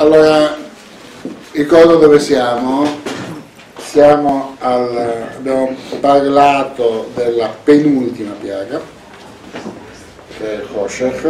Allora, ricordo dove siamo. Abbiamo parlato della penultima piaga, che è il Choshech.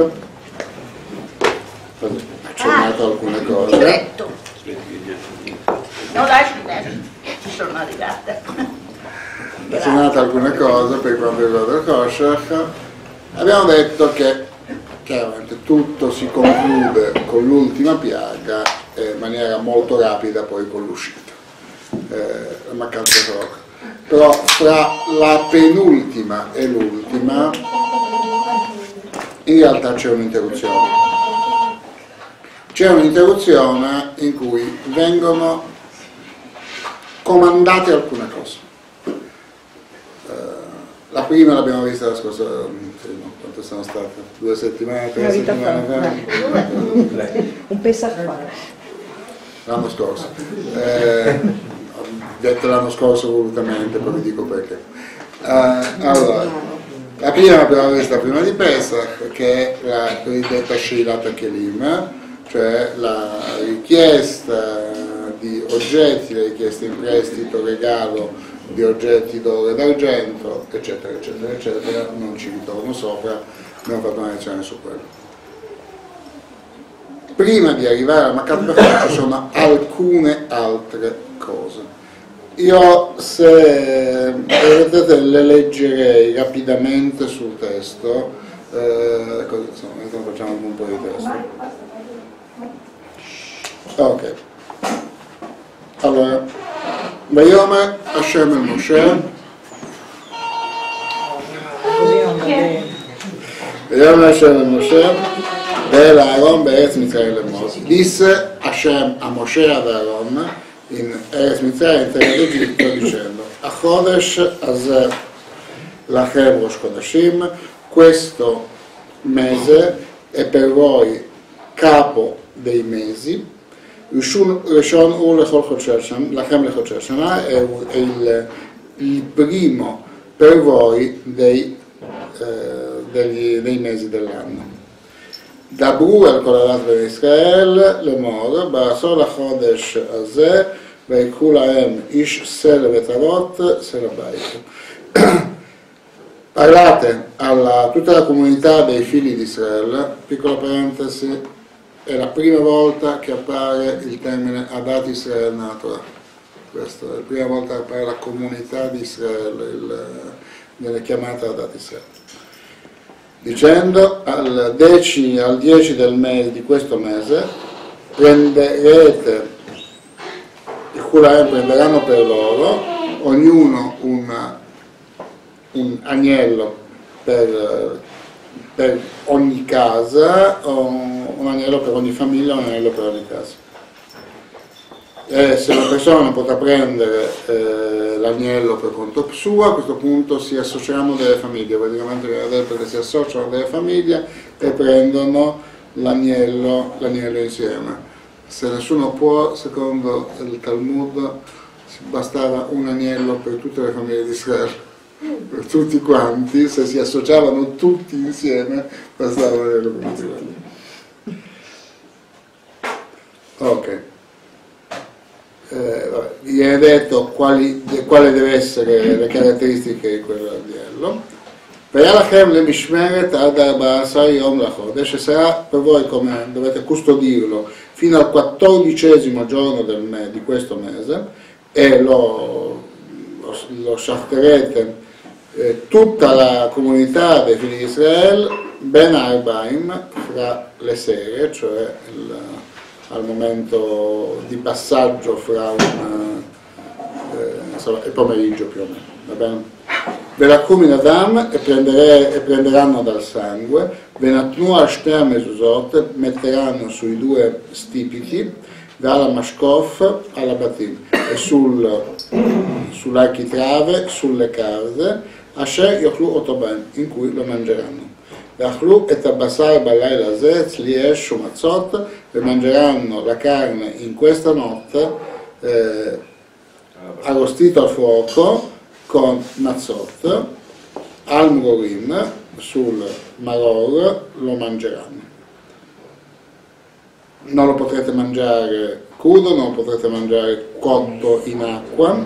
Ho accennato alcune cose. Diretto. No, lasci, ci sono arrivate. Ho accennato alcune cose per quanto riguarda il Choshech. Abbiamo detto che chiaramente tutto si conclude con l'ultima piaga e in maniera molto rapida poi con l'uscita. La mancanza di roca. Però fra la penultima e l'ultima in realtà c'è un'interruzione. C'è un'interruzione in cui vengono comandate alcune cose. La prima l'abbiamo vista la scorsa, quanto sono state? 2 settimane, 3 settimane fa? Un Pesach fa. L'anno scorso. Ho detto l'anno scorso volutamente, poi vi dico perché. Allora, la prima l'abbiamo vista prima di Pesach, che è la cosiddetta Sheilat Kelim, cioè la richiesta di oggetti, la richiesta in prestito, regalo di oggetti d'oro e d'argento, eccetera, eccetera, eccetera. Non ci ritorno sopra, abbiamo fatto una lezione su quello. Prima di arrivare alla Makat Bechor ci sono alcune altre cose. Io, se vedete, le leggerei rapidamente sul testo, facciamo un po' di testo. Ok. Allora, Vayomer Hashem el Moshe. Vayomer Hashem el Moshe. Aaron Be'eretz Mitzrayim lemot. Disse Hashem a Moshe ad Aaron in Eretz Mitzrayim, in terra d'Egitto, dicendo: A Chodesh Azeh Lachem Rosh Chodeshim, questo mese è per voi capo dei mesi. Rishon Ur Lechol Chodshei Shana, Lachem Lechol Shana, è il primo per voi dei mesi dell'anno. דברו על כל עדת בני ישראל לאמור, בעשור לחודש הזה ויקחו להם איש סלע וטלות סלע bait. Parlate a tutta la comunità dei figli di Israele, piccola parentesi, è la prima volta che appare il termine Adat Israel nella Torah. Questa è la prima volta che appare la comunità di Israele nelle chiamate Adat Israel. Dicendo al 10 del mese di questo mese prenderete, i Kulaim prenderanno per loro ognuno un agnello per ogni casa, un agnello per ogni famiglia, un agnello per ogni casa. E se una persona non potrà prendere l'agnello per conto suo, a questo punto si associeranno delle famiglie, praticamente viene detto che si associano delle famiglie e prendono l'agnello insieme. Se nessuno può, secondo il Talmud, bastava un agnello per tutte le famiglie di Israele, per tutti quanti, se si associavano tutti insieme, bastava un agnello per tutti quanti. Ok. Viene detto quale deve essere le caratteristiche di quell'agnello. Ve'alachem lemishmeret ad 14 yom lachodesh, sarà per voi come dovete custodirlo fino al 14° giorno di questo mese, e lo shachterete tutta la comunità dei figli di Israele ben arbaim, fra le sere, cioè al momento di passaggio fra il pomeriggio più o meno, va bene? Velakumi Adam, e prenderanno dal sangue, Venatnu Ashtea Mezuzot, metteranno sui 2 stipiti, dalla Mashkof alla Batim, e sull'architrave, sulle case, Asher Yochlu Otoban, in cui lo mangeranno. ואכלו את הבשר בלילה הזה, צלי אש ומצות, mangeranno la carne in questa notte arrostito al fuoco con mazzot, al murorim, sul maror lo mangeranno. non lo potrete mangiare crudo, non lo potrete mangiare cotto in acqua,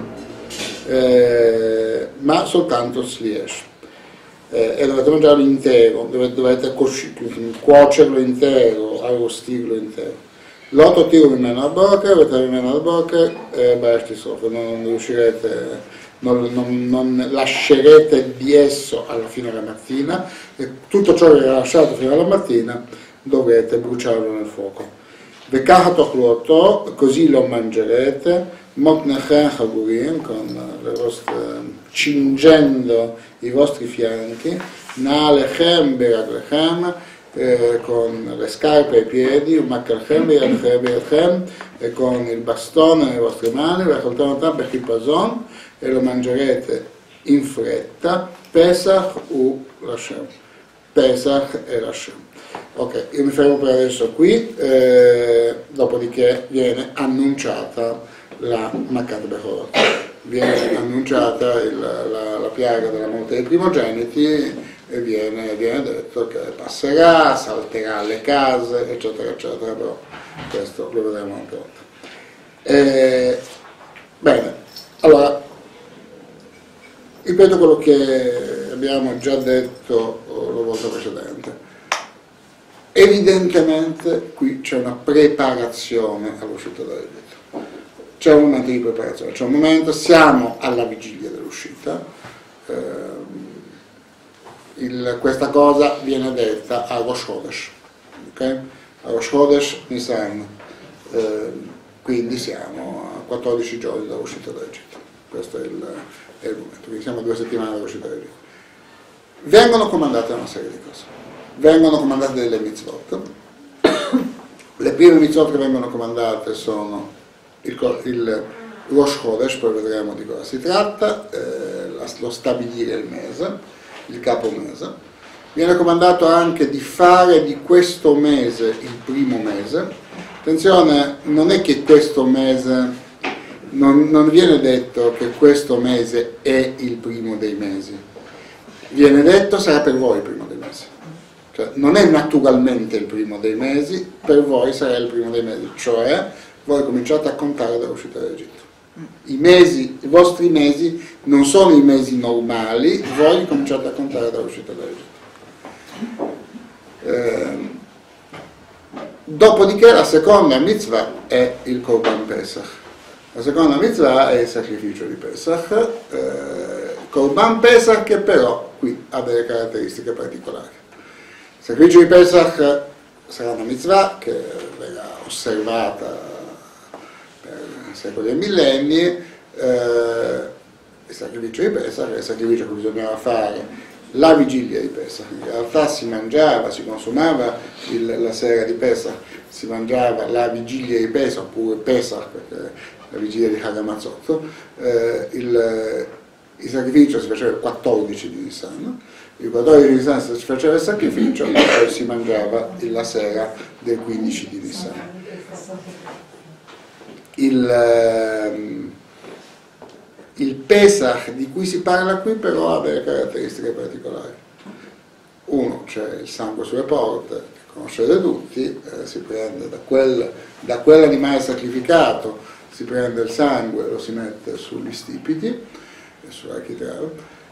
ma soltanto sliesh. E dovete mangiarlo intero, dovete cuocerlo intero, arrostirlo intero. L'otto tiro rimane al broker, rimane al broker e basti sopra, non riuscirete, non lascerete di esso alla fine della mattina, e tutto ciò che era lasciato fino alla mattina dovrete bruciarlo nel fuoco. Così lo mangerete, motnechem chagurim, cingendo i vostri fianchi, naalechem beraglechem, con le scarpe ai piedi, umakalchem beyadchem, e con il bastone nelle vostre mani, e lo mangerete in fretta, Pesach u Lashem. Pesach e Lashem. Ok, io mi fermo per adesso qui, dopodiché viene annunciata la Makat Bechorot. Viene annunciata la piaga della morte dei primogeniti, e viene detto che passerà, salterà le case, eccetera, eccetera, però questo lo vedremo anche oltre. Bene, allora, ripeto quello che abbiamo già detto la volta precedente. Evidentemente qui c'è una preparazione all'uscita dall'Egitto. C'è un momento di preparazione, c'è un momento, siamo alla vigilia dell'uscita. Questa cosa viene detta a Rosh Chodesh, okay? A Rosh Chodesh Nisan, quindi siamo a 14 giorni dall'uscita dall'Egitto. Questo è il momento, quindi siamo a 2 settimane dall'uscita dall'Egitto. Vengono comandate una serie di cose, vengono comandate delle mitzvot. Le prime mitzvot che vengono comandate sono il Rosh Chodesh, poi vedremo di cosa si tratta, lo stabilire il mese, il capo mese. Viene comandato anche di fare di questo mese il primo mese. Attenzione, non è che questo mese, non viene detto che questo mese è il primo dei mesi, viene detto sarà per voi il primo dei mesi. Cioè, non è naturalmente il primo dei mesi, per voi sarà il primo dei mesi, cioè voi cominciate a contare dall'uscita dall'Egitto. I vostri mesi non sono i mesi normali, voi cominciate a contare dall'uscita dall'Egitto. Dopodiché la seconda mitzvah è il Korban Pesach. La seconda mitzvah è il sacrificio di Pesach. Korban Pesach che però qui ha delle caratteristiche particolari. Il sacrificio di Pesach sarà una mitzvah che verrà osservata secoli e millenni. Il sacrificio di Pesach è il sacrificio che bisognava fare la vigilia di Pesach. In realtà si consumava la sera di Pesach, si mangiava la vigilia di Pesach, oppure Pesach, perché la vigilia di Hagamatzot. Il sacrificio si faceva il 14 di Nisan, il 14 di Nisan si faceva il sacrificio e poi si mangiava la sera del 15 di Nisan. Il Pesach di cui si parla qui però ha delle caratteristiche particolari. Uno, c'è il sangue sulle porte, che conoscete tutti, si prende da quell'animale sacrificato, si prende il sangue e lo si mette sugli stipiti e sull'architrave.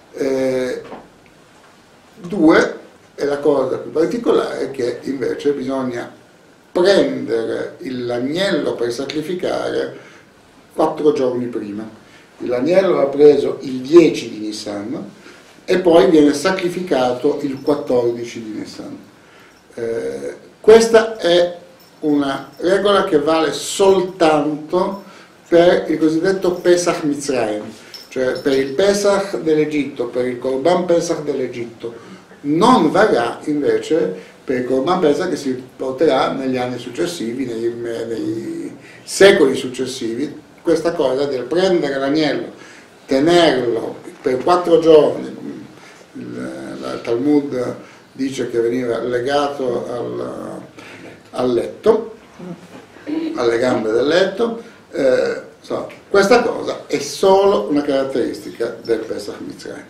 Due, è la cosa più particolare, che invece bisogna prendere l'agnello per sacrificare 4 giorni prima. L'agnello va preso il 10 di Nisan e poi viene sacrificato il 14 di Nisan. Questa è una regola che vale soltanto per il cosiddetto Pesach Mitzrayim, cioè per il Pesach dell'Egitto, per il Korban Pesach dell'Egitto. Non varrà invece per il Korban Pesach che si porterà negli anni successivi, nei secoli successivi. Questa cosa del prendere l'agnello, tenerlo per 4 giorni, il Talmud dice che veniva legato al letto, alle gambe del letto, questa cosa è solo una caratteristica del Pesach Mitzrayim.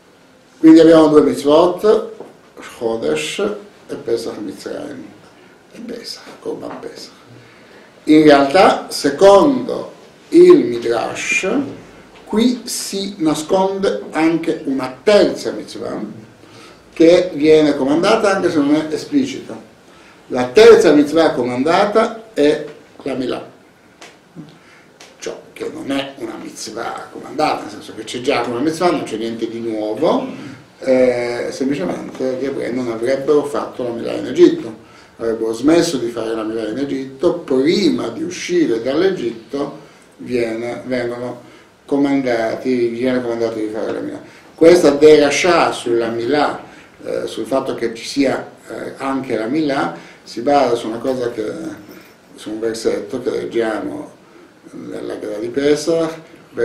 Quindi abbiamo 2 mitzvot, Chodesh e Pesach Mitzrayim. Pesach, Korban Pesach. In realtà, secondo il Midrash, qui si nasconde anche una terza mitzvah che viene comandata anche se non è esplicita. La terza mitzvah comandata è la Milah, ciò che non è una mitzvah comandata, nel senso che c'è già una mitzvah, non c'è niente di nuovo, semplicemente gli ebrei non avrebbero fatto la Milah in Egitto, avrebbero smesso di fare la Milah in Egitto, prima di uscire dall'Egitto viene comandato di fare la Milah. Questa derasha sulla Milah, sul fatto che ci sia anche la Milah, si basa su su un versetto che leggiamo nella Gara di Pesach,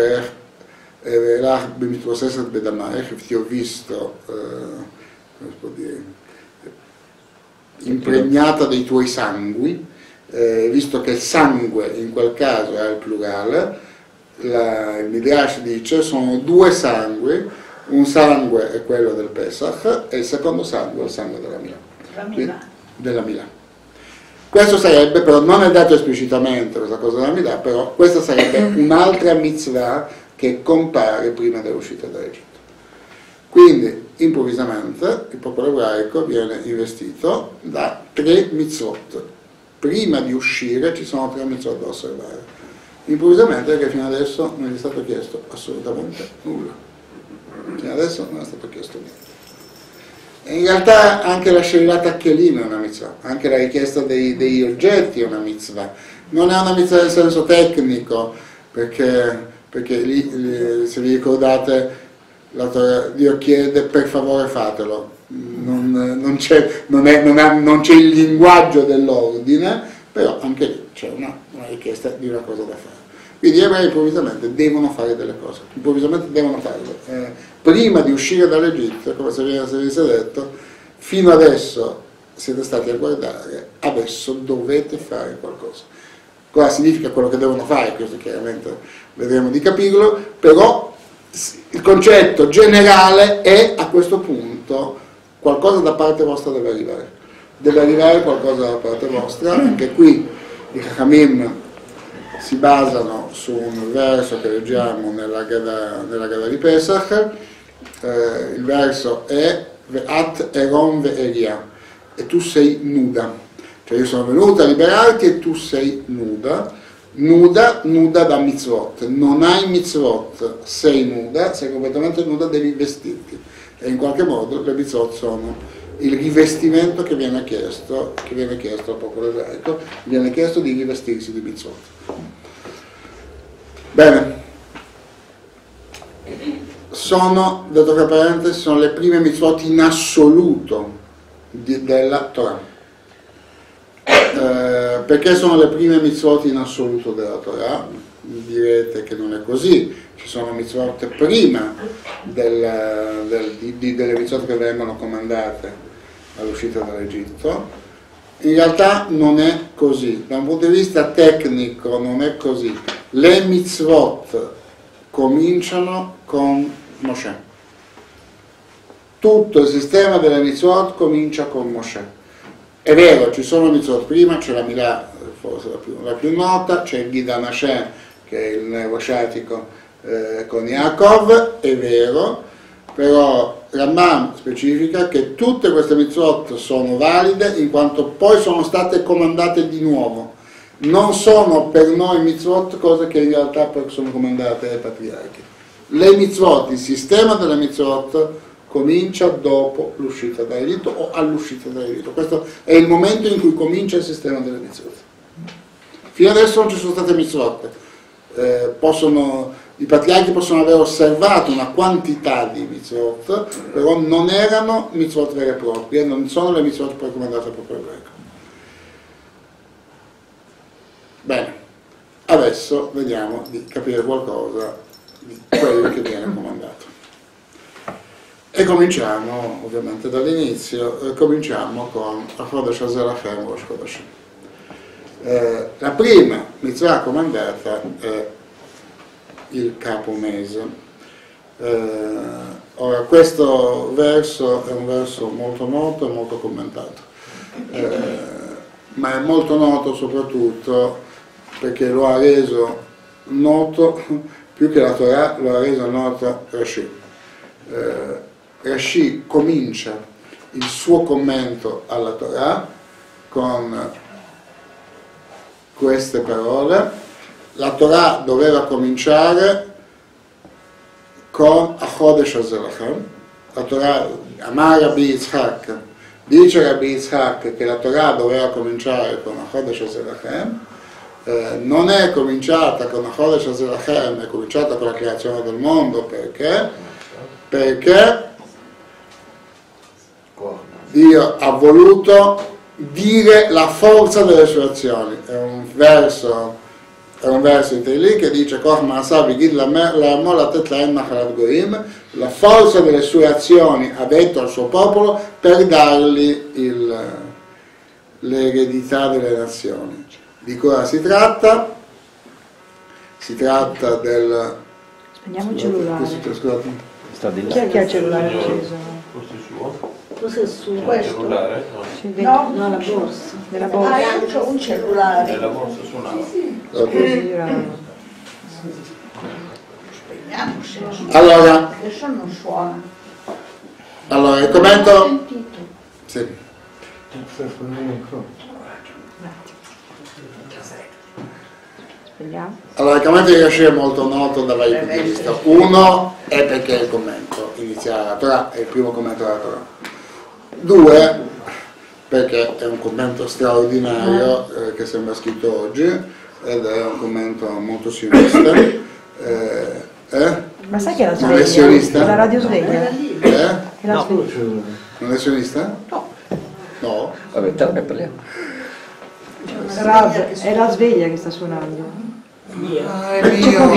ti ho visto, come si può dire, impregnata dei tuoi sangui, visto che il sangue in quel caso è il plurale, il Midrash dice sono due sangue, un sangue è quello del Pesach e il secondo sangue è il sangue della Milah. Questo sarebbe, però non è dato esplicitamente questa cosa della Milah, però questa sarebbe un'altra mitzvah che compare prima dell'uscita dall'Egitto. Quindi improvvisamente il popolo ebraico viene investito da 3 mitzvot. Prima di uscire ci sono 3 mitzvot da osservare. Improvvisamente, perché fino adesso non gli è stato chiesto assolutamente nulla. Fino adesso non è stato chiesto niente. E in realtà anche la Sheilat Kelim è una mitzvah, anche la richiesta degli oggetti è una mitzvah. Non è una mitzvah nel senso tecnico, perché lì, se vi ricordate, Dio chiede per favore fatelo, non c'è il linguaggio dell'ordine, però anche lì c'è una richiesta di una cosa da fare. Quindi gli ebrei improvvisamente devono fare delle cose, improvvisamente devono farle. Prima di uscire dall'Egitto, come se vi avesse detto, fino adesso siete stati a guardare, adesso dovete fare qualcosa. Cosa significa quello che devono fare? Questo chiaramente vedremo di capirlo, però il concetto generale è a questo punto qualcosa da parte vostra deve arrivare. Deve arrivare qualcosa da parte vostra, anche qui i Chachamim si basano su un verso che leggiamo nella Gara di Pesach, il verso è Ve'at eron ve'eria, e tu sei nuda, cioè io sono venuto a liberarti e tu sei nuda da mitzvot, non hai mitzvot, sei nuda, sei completamente nuda, devi vestirti, e in qualche modo le mitzvot sono il rivestimento che viene chiesto al popolo ebraico, viene chiesto di rivestirsi di mitzvot. Bene, detto tra parentesi, sono le prime mitzvot in assoluto della Torah. Perché sono le prime mitzvot in assoluto della Torah? Direte che non è così, ci sono mitzvot prima delle mitzvot che vengono comandate all'uscita dall'Egitto. In realtà non è così, da un punto di vista tecnico non è così. Le mitzvot cominciano con Moshe. Tutto il sistema delle mitzvot comincia con Moshe. È vero, ci sono mitzvot prima, c'è la Milah, forse la più nota, c'è il Gid HaNashem, che è il negoziatico con Yaakov, è vero, però Rambam specifica che tutte queste mitzvot sono valide in quanto poi sono state comandate di nuovo. Non sono per noi mitzvot cose che in realtà poi sono comandate ai patriarchi. Le mitzvot, il sistema delle mitzvot comincia dopo l'uscita dall'Egitto o all'uscita dall'Egitto. Questo è il momento in cui comincia il sistema delle mitzvot. Fino adesso non ci sono state mitzvot. I patriarchi possono aver osservato una quantità di mitzvot, però non erano mitzvot vere e proprie, non sono le mitzvot poi comandate al popolo ebraico. Bene, adesso vediamo di capire qualcosa di quello che viene comandato. E cominciamo ovviamente dall'inizio, cominciamo con Chodesh HaZerachem Rosh Chodeshim. La prima mitzvah comandata è il capo mese. Ora, questo verso è un verso molto noto e molto commentato, ma è molto noto soprattutto perché lo ha reso noto, più che la Torah, lo ha reso noto Rashi. Rashi comincia il suo commento alla Torah con queste parole. La Torah doveva cominciare con Achodesh Azelachem. La Torah, Amar Rabbi Yitzhak, dice Rabbi Yitzhak che la Torah doveva cominciare con Achodesh Azelachem. Non è cominciata con Achodesh Azelachem, è cominciata con la creazione del mondo. Perché Dio ha voluto dire la forza delle sue azioni. È un verso in Teilì che dice la forza delle sue azioni ha detto al suo popolo per dargli l'eredità delle nazioni. Di cosa si tratta? Si tratta del... Spegniamo il cellulare. Scusate. Sta di là. Chi è che ha il cellulare acceso? Questo è suo? Cos'è su Il questo? cellulare? Sì, No, la borsa. Nella borsa. io c'ho un cellulare. Nella borsa suonava. Così, bravo. Spegniamo se Allora, adesso non suona. il Ho commento... sentito. Sì. Spegniamo. Allora, il commento di Rashi è molto noto da vari punti di vista. Uno è perché è il commento iniziale alla Torah, è il primo commento alla Torah. Due, perché è un commento straordinario che sembra scritto oggi ed è un commento molto sionista. Ma sai che è la Non è sveglia? sionista? La radio sveglia? È la sveglia. Non è sionista? No. Vabbè, te ne parliamo. Rav, è la sveglia che sta suonando. Ah, è mio.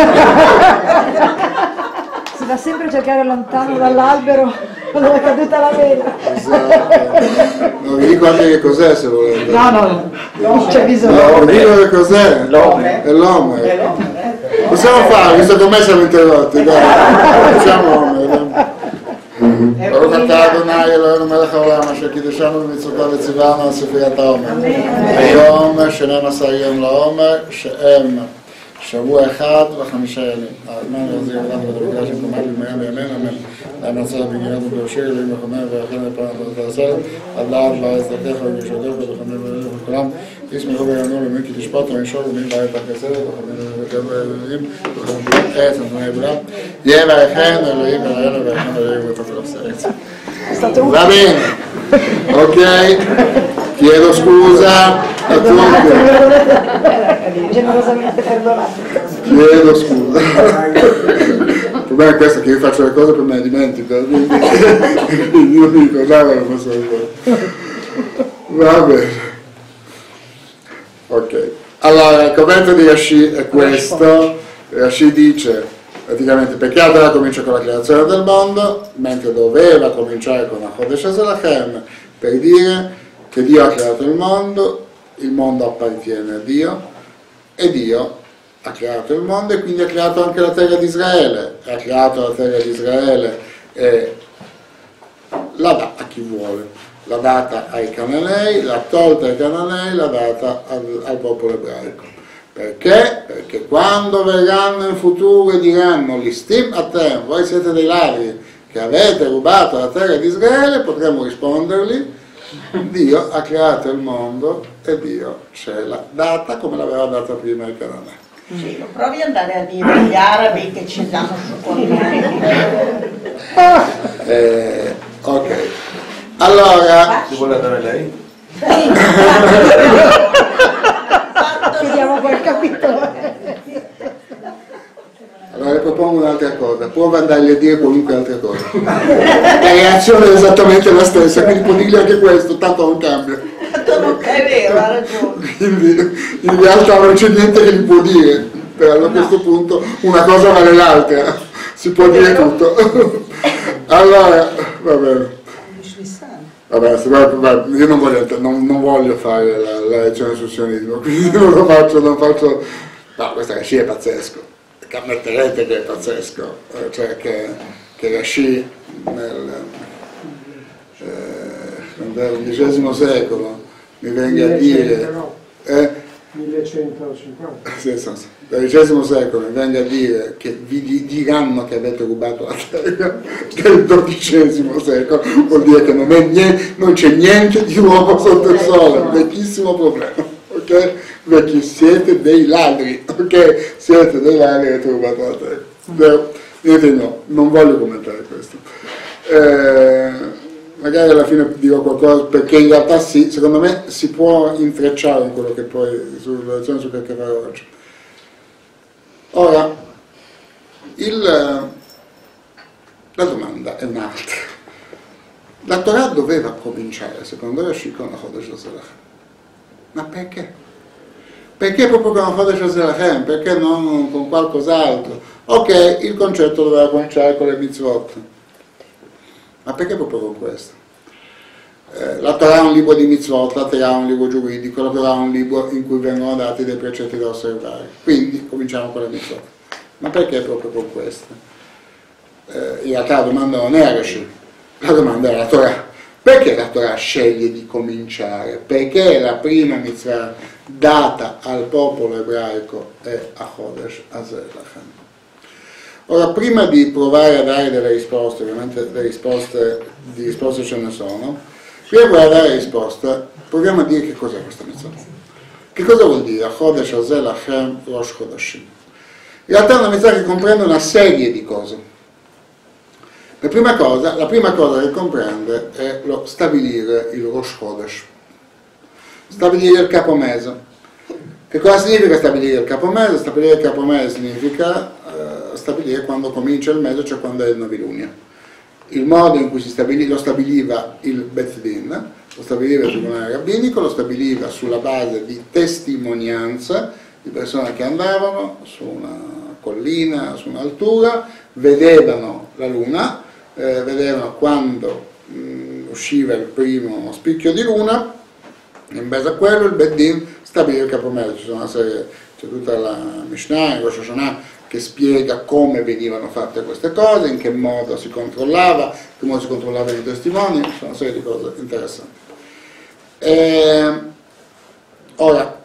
Si va sempre a cercare lontano dall'albero quando è caduta la vela. Esatto. Non vi dico anche che cos'è se volete. No, non c'è bisogno. No, vi dico che cos'è. L'Omer. È l'Omer. Possiamo fare, visto che ormai siamo interrotti, dai. Facciamo Omer. ברוך אתה אדוני אלוהינו מלך העולם אשר קידשנו במצוותיו וציוונו על ספירת העומר. היום 12 יום לעומר שהם שבוע אחד ו5 ימים. האמן יחזיר אותנו בדבקה שמקומת למהם בימינו אמן. להמצא בגינות ובראשי אלוהים וחומר ואכן לפעם ותעשר עד לעד בעזרתך ובגשותך ובחמי ולאלוהים וכולם תשמחו ויענו למי כי תשפוט ומשול ומי בעת הכסרת וחמי וקבל אלוהים וחמי עץ אדוני בולם יהיה ואכן אלוהים ולאלוהים ואכן אלוהים ותפלו סרץ. Va bene, ok, chiedo scusa a tutti, Generosamente perdonato. chiedo scusa. Il problema è questo, che io faccio le cose per me dimentico, quindi io mi ricordavo la posso fare. Va bene. Ok, allora il commento di Rashi è questo. Rashi dice praticamente perché Adonai comincia con la creazione del mondo, mentre doveva cominciare con Achodesh Azelachem, per dire che Dio ha creato il mondo appartiene a Dio, e Dio ha creato il mondo e quindi ha creato anche la terra di Israele. Ha creato la terra di Israele e l'ha data a chi vuole, l'ha data ai Cananei, l'ha tolta ai Cananei, l'ha data al popolo ebraico. Perché? Perché quando verranno in futuro e diranno l'istim atem, voi siete dei ladri che avete rubato la terra di Israele, potremo rispondergli Dio ha creato il mondo e Dio ce l'ha data come l'aveva data prima ai Cananei. Sì, lo provi ad andare a dire agli arabi che ci danno su con Ok, allora Ci vuole andare lei? Chiediamo quel capitolo. Allora le propongo un'altra cosa, prova ad andargli a dire qualunque altra cosa. La reazione è esattamente la stessa, quindi può dirgli anche questo, tanto non cambia. È vero, ha ragione. Quindi in realtà non c'è niente che gli può dire, però a questo punto una cosa vale l'altra, si può dire tutto. Allora, va bene. Vabbè, io non voglio fare la lezione sul sionismo, quindi non lo faccio. No, questo Rashi è pazzesco, ammetterete che è pazzesco, cioè che Rashi nel XI secolo mi venga a dire 1150. Dal XII secolo mi venga a dire che vi diranno che avete rubato la terra del XII secolo, vuol dire che non c'è niente di nuovo sotto il sole, vecchissimo problema, ok? Perché siete dei ladri, ok? Siete dei ladri e avete rubato la terra. No, non voglio commentare questo. Magari alla fine dirò qualcosa, perché in realtà sì, secondo me si può intrecciare in quello che poi sulla lezione su che farò oggi. Ora, la domanda è un'altra. La Torah doveva cominciare, secondo Rashi, con la Chodesh HaZelachem. Ma perché? Perché proprio con la Chodesh HaZelachem? Perché non con qualcos'altro? Ok, il concetto doveva cominciare con le mitzvot. Ma perché proprio con questo? La Torah è un libro di mitzvot, la Torah è un libro giuridico, la Torah è un libro in cui vengono dati dei precetti da osservare. Quindi cominciamo con le mitzvot. Ma perché proprio con questo? In realtà la domanda non è Rashi, la domanda è la Torah. Perché la Torah sceglie di cominciare? Perché la prima mitzvah data al popolo ebraico è a Chodesh HaZelachem. Ora, prima di provare a dare delle risposte, ovviamente di risposte ce ne sono, prima di provare a dare risposte, proviamo a dire che cos'è questa mitzvah. Che cosa vuol dire? Chodesh HaZelachem Rosh Chodashim. In realtà è una mitzvah che comprende una serie di cose. La prima cosa che comprende è lo stabilire il Rosh Chodesh, stabilire il capomese. Che cosa significa stabilire il capomese? Stabilire il capomese significa stabilire quando comincia il mese, cioè quando è il novilunio. Il modo in cui lo stabiliva il Bet Din, lo stabiliva il tribunale rabbinico, lo stabiliva sulla base di testimonianze di persone che andavano su una collina, su un'altura, vedevano la luna, vedevano quando usciva il primo spicchio di luna, in base a quello il Bet Din stabiliva il capomese. C'è tutta la Mishnah, il Rosh Hashanah, che spiega come venivano fatte queste cose, in che modo si controllava, in che modo si controllavano i testimoni, sono una serie di cose interessanti. Ora,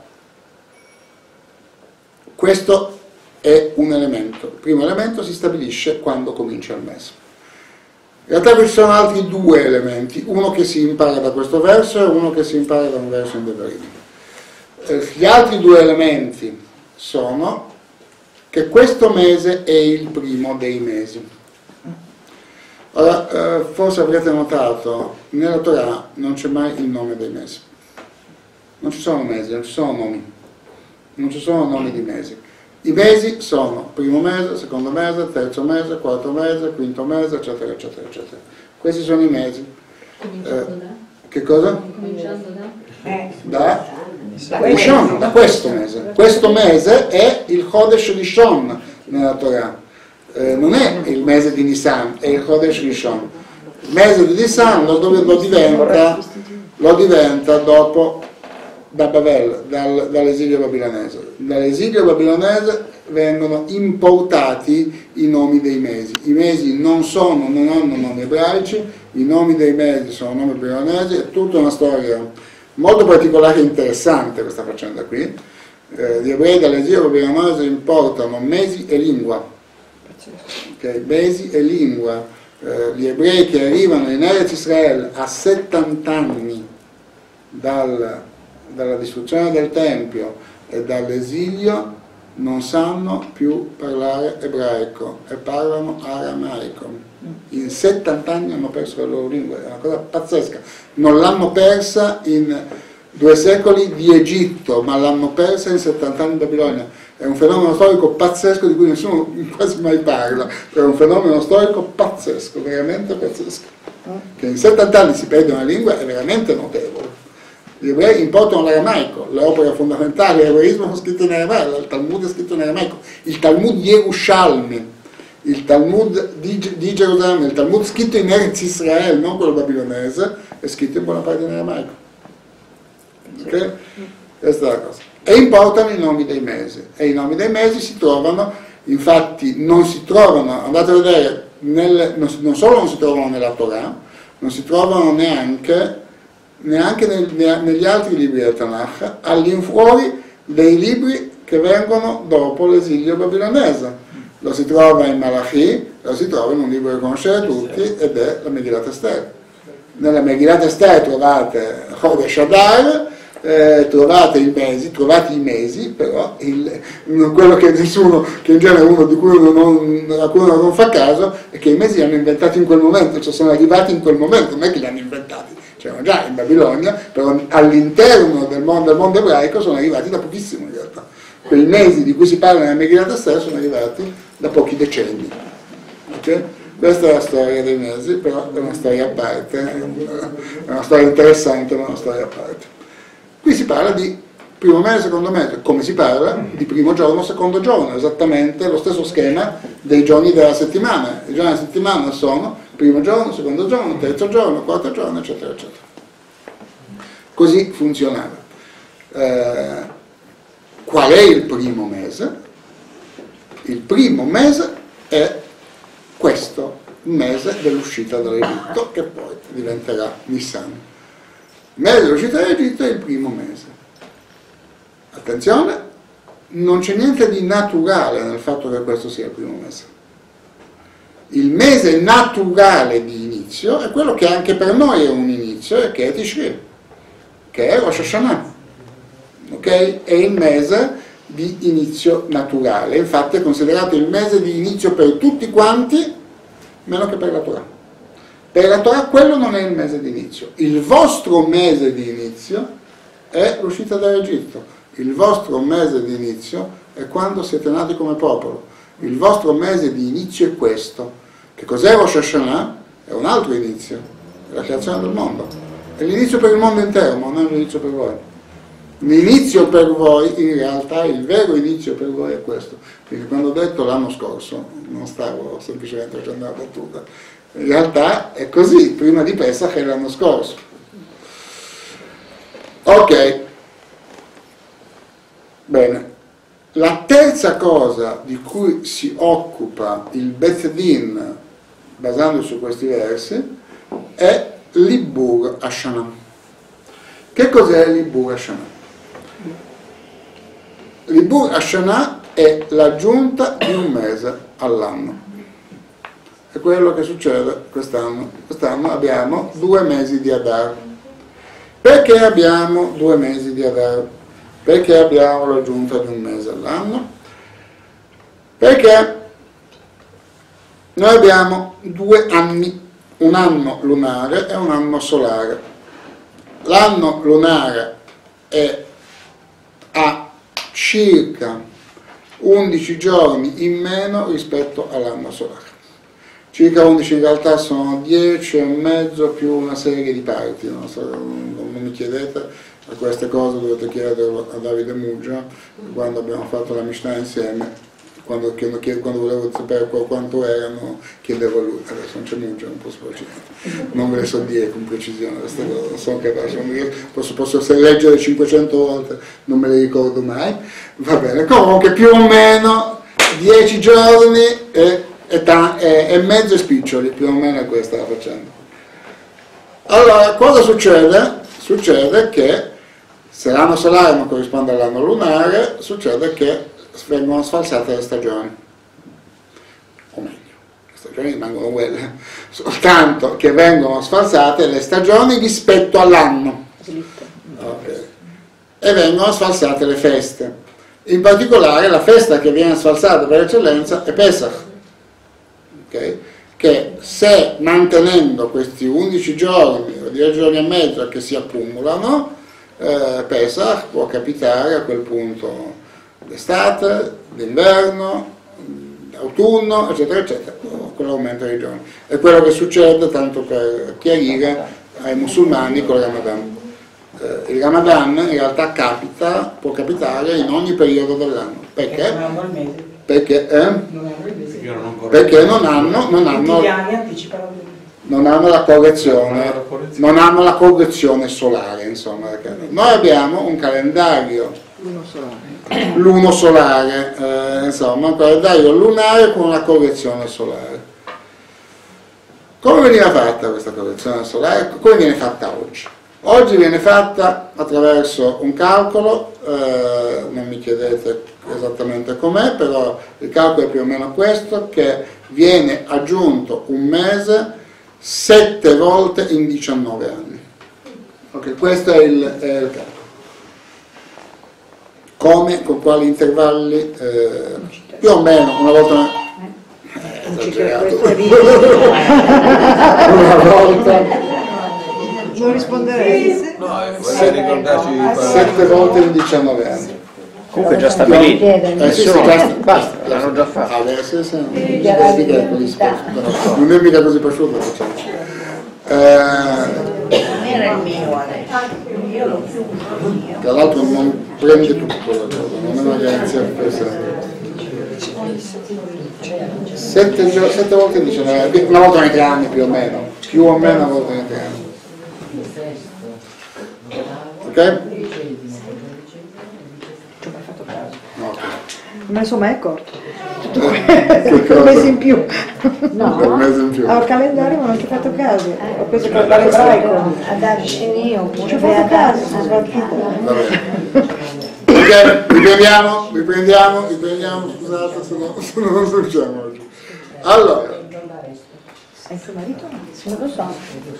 questo è un elemento. Il primo elemento si stabilisce quando comincia il mese. In realtà ci sono altri due elementi, uno che si impara da questo verso e uno che si impara da un verso in Devarim. Gli altri due elementi sono che questo mese è il primo dei mesi. Ora, forse avrete notato, nella Torah non c'è mai il nome dei mesi. Non ci sono mesi, non ci sono nomi. Non ci sono nomi di mesi. I mesi sono primo mese, secondo mese, terzo mese, quarto mese, quinto mese, eccetera, eccetera, eccetera. Questi sono i mesi. Che cosa? Cominciando Da Rishon, da questo mese. Questo mese è il Chodesh Rishon nella Torah. Non è il mese di Nisan, è il Chodesh Rishon. Il mese di Nisan lo diventa dopo da Bavel, dall'esilio babilonese. Dall'esilio babilonese vengono importati i nomi dei mesi. I mesi non hanno nomi ebraici, i nomi dei mesi sono nomi babilonesi, è tutta una storia molto particolare e interessante questa faccenda qui. Gli ebrei dall'esilio babilonese importano mesi e lingua. Okay? Mesi e lingua. Gli ebrei che arrivano in Eretz Israele a 70 anni dalla distruzione del Tempio e dall'esilio non sanno più parlare ebraico e parlano aramaico. In 70 anni hanno perso la loro lingua, è una cosa pazzesca. Non l'hanno persa in 2 secoli di Egitto, ma l'hanno persa in 70 anni di Babilonia. È un fenomeno storico pazzesco di cui nessuno quasi mai parla, è un fenomeno storico pazzesco, veramente pazzesco. Che in 70 anni si perde una lingua è veramente notevole. Gli ebrei importano l'aramaico, le opere fondamentali dell'ebraismo sono scritte in aramaico, il Talmud è scritto in aramaico, il Talmud Yerushalmi, il Talmud di Gerusalemme, il Talmud scritto in Eretz Israele, non quello babilonese, è scritto in buona parte in aramaico. Ok? Questa è la cosa. E importano i nomi dei mesi, e i nomi dei mesi si trovano, infatti non si trovano, andate a vedere, non solo non si trovano nella Torah, non si trovano neanche neanche negli altri libri del Tanakh, all'infuori dei libri che vengono dopo l'esilio babilonese. Lo si trova in Malachi, lo si trova in un libro che conoscete tutti, ed è la Megillat Esther. Nella Megillat Esther trovate Chodesh Adar, trovate i mesi, però quello che nessuno, che in genere uno di cui a cui uno non fa caso, è che i mesi li hanno inventati in quel momento, cioè sono arrivati in quel momento, non è che li hanno inventati, c'erano già in Babilonia, però all'interno del mondo ebraico sono arrivati da pochissimo in realtà. Quei mesi di cui si parla nella Megillat Esther sono arrivati da pochi decenni. Okay? Questa è la storia dei mesi, però è una storia a parte, è una storia interessante, ma è una storia a parte. Qui si parla di primo mese, secondo mese, come si parla di primo giorno, secondo giorno, esattamente lo stesso schema dei giorni della settimana. I giorni della settimana sono primo giorno, secondo giorno, terzo giorno, quarto giorno, eccetera, eccetera. Così funzionava. Qual è il primo mese? Il primo mese è questo, il mese dell'uscita dall'Egitto, che poi diventerà Nissan. Il mese dell'uscita dall'Egitto è il primo mese. Attenzione, non c'è niente di naturale nel fatto che questo sia il primo mese. Il mese naturale di inizio è quello che anche per noi è un inizio, e che è Tishri, che è Rosh Hashanah. Okay? È il mese di inizio naturale, infatti è considerato il mese di inizio per tutti quanti, meno che per la Torah. Per la Torah quello non è il mese di inizio. Il vostro mese di inizio è l'uscita dall'Egitto. Il vostro mese di inizio è quando siete nati come popolo. Il vostro mese di inizio è questo. Che cos'è Rosh Hashanah? È un altro inizio, è la creazione del mondo. È l'inizio per il mondo intero, ma non è l'inizio per voi. L'inizio per voi, in realtà, il vero inizio per voi è questo. Quindi quando ho detto l'anno scorso, non stavo semplicemente facendo una battuta. In realtà è così, prima di Pesach è l'anno scorso. Ok. Bene. La terza cosa di cui si occupa il Beth Din, basandosi su questi versi, è l'Ibur Hashanah. Che cos'è l'Ibur Hashanah? L'Ibur Hashanah è l'aggiunta di un mese all'anno. È quello che succede quest'anno. Quest'anno abbiamo 2 mesi di Adar. Perché abbiamo 2 mesi di Adar? Perché abbiamo l'aggiunta di un mese all'anno? Perché noi abbiamo 2 anni, un anno lunare e un anno solare. L'anno lunare ha circa 11 giorni in meno rispetto all'anno solare. Circa 11 in realtà sono 10 e mezzo più una serie di parti, non mi chiedete a queste cose, dovete chiederlo a Davide Muggia, quando abbiamo fatto la Mishnah insieme, quando volevo sapere quanto erano, chiedevo a lui. Adesso non c'è Muggia, non posso farci niente, non me le so dire con precisione queste cose, non sono capace, posso se leggere 500 volte, non me le ricordo mai, va bene, comunque più o meno 10 giorni e mezzo e spiccioli, più o meno è questa la faccenda. Allora, cosa succede? Succede che se l'anno solare non corrisponde all'anno lunare, succede che vengono sfalsate le stagioni. O meglio, le stagioni rimangono quelle, soltanto che vengono sfalsate le stagioni rispetto all'anno. Okay. E vengono sfalsate le feste. In particolare la festa che viene sfalsata per eccellenza è Pesach. Okay? Che se mantenendo questi 11 giorni o 10 giorni e mezzo che si accumulano, Pesach può capitare a quel punto d'estate, d'inverno, d'autunno, eccetera, eccetera, con l'aumento dei giorni. È quello che succede, tanto per chiarire, ai musulmani con il Ramadan. Il Ramadan in realtà capita, può capitare in ogni periodo dell'anno. Perché? Perché non hanno la correzione solare, insomma. Noi abbiamo un calendario luno solare, insomma, un calendario lunare con una correzione solare. Come veniva fatta questa correzione solare? Come viene fatta oggi? Oggi viene fatta attraverso un calcolo, non mi chiedete esattamente com'è, però il calcolo è più o meno questo, che viene aggiunto un mese 7 volte in 19 anni. Ok, questo è il calcolo. Come, con quali intervalli? Più o meno, una volta... esagerato. Una volta... Non risponderei. No, vorrei ricordarci 7 volte in 19 anni. Comunque è già stabilito. Sì, Basta, l'hanno già fatto. Adesso non è così piaciuto. Non è mica così piaciuto. Non era il mio adesso, io l'ho chiuso. Tra l'altro non prende tutto la cosa, non è una garanzia per sempre. 7 volte in 19 anni, una volta ogni 3 anni più o meno, più o meno una volta ogni 3 anni. Ok? No, ok. Il mese mai è corto. Che Un cosa? mese in più. Un mese in più. Al calendario non ho anche fatto caso. Ho preso il calendario ebraico. Ad Arcini Ci ho oppure fatto caso, sono ad sbattita. Va bene. Ok, riprendiamo, scusate se non succediamo oggi. Allora, È suo marito? non lo so.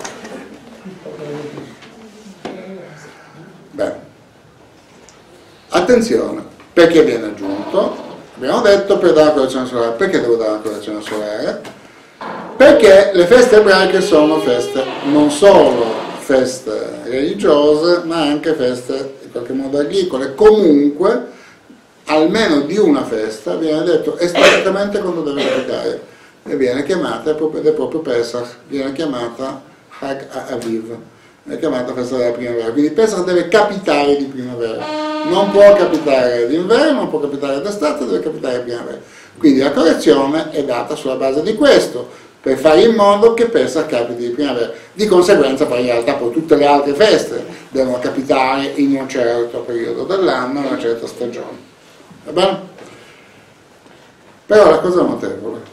bene. Attenzione, perché viene aggiunto? Abbiamo detto per dare la correzione solare. Perché devo dare la correzione solare? Perché le feste ebraiche sono feste, non solo feste religiose, ma anche feste in qualche modo agricole. Comunque, almeno di una festa viene detto esplicitamente quando deve capitare e viene chiamata, ed è proprio Pesach, viene chiamata Hag Aviv, è chiamata festa della primavera. Quindi Pesach deve capitare di primavera. Non può capitare d'inverno, non può capitare d'estate, deve capitare di primavera. Quindi la correzione è data sulla base di questo, per fare in modo che Pesach capiti di primavera. Di conseguenza poi in realtà poi tutte le altre feste devono capitare in un certo periodo dell'anno, in una certa stagione. Va bene? Però la cosa notevole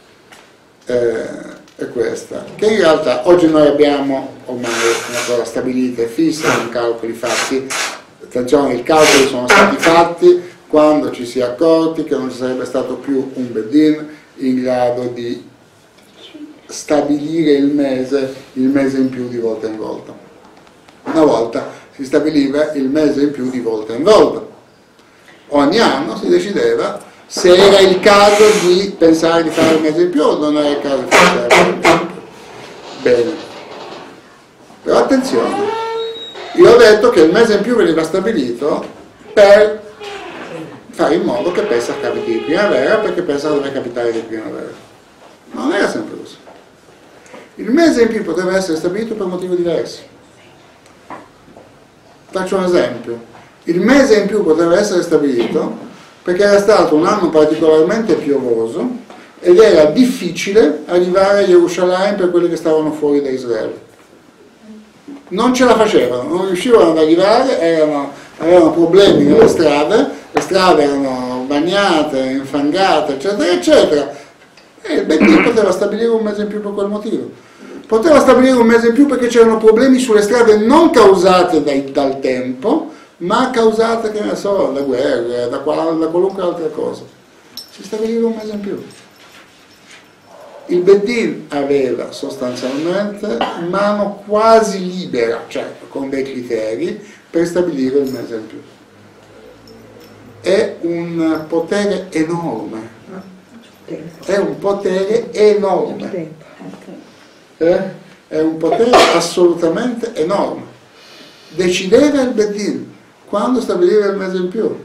è questa, che in realtà oggi noi abbiamo ormai una cosa stabilita e fissa con calcoli fatti. Attenzione, i calcoli sono stati fatti quando ci si è accorti che non ci sarebbe stato più un Bedin in grado di stabilire il mese in più di volta in volta. Una volta si stabiliva il mese in più di volta in volta. Ogni anno si decideva se era il caso di pensare di fare il mese in più o non era il caso di fare il mese in più. Bene. Però attenzione. Io ho detto che il mese in più veniva stabilito per fare in modo che Pesach capiti di primavera, perché Pesach deve capitare di primavera. Non era sempre così. Il mese in più poteva essere stabilito per motivi diversi. Faccio un esempio. Il mese in più poteva essere stabilito perché era stato un anno particolarmente piovoso ed era difficile arrivare a Gerusalemme per quelli che stavano fuori da Israele. Non ce la facevano, non riuscivano ad arrivare, avevano problemi nelle strade, le strade erano bagnate, infangate, eccetera, eccetera. E il Bedin poteva stabilire un mese in più per quel motivo. Poteva stabilire un mese in più perché c'erano problemi sulle strade non causate dal tempo, ma causate, che ne so, da guerre, da qualunque altra cosa. Si stabiliva un mese in più. Il Bedin aveva sostanzialmente mano quasi libera, certo, con dei criteri, per stabilire il mese in più. È un potere enorme. È un potere enorme. È un potere assolutamente enorme. Decideva il Bedin quando stabilire il mese in più.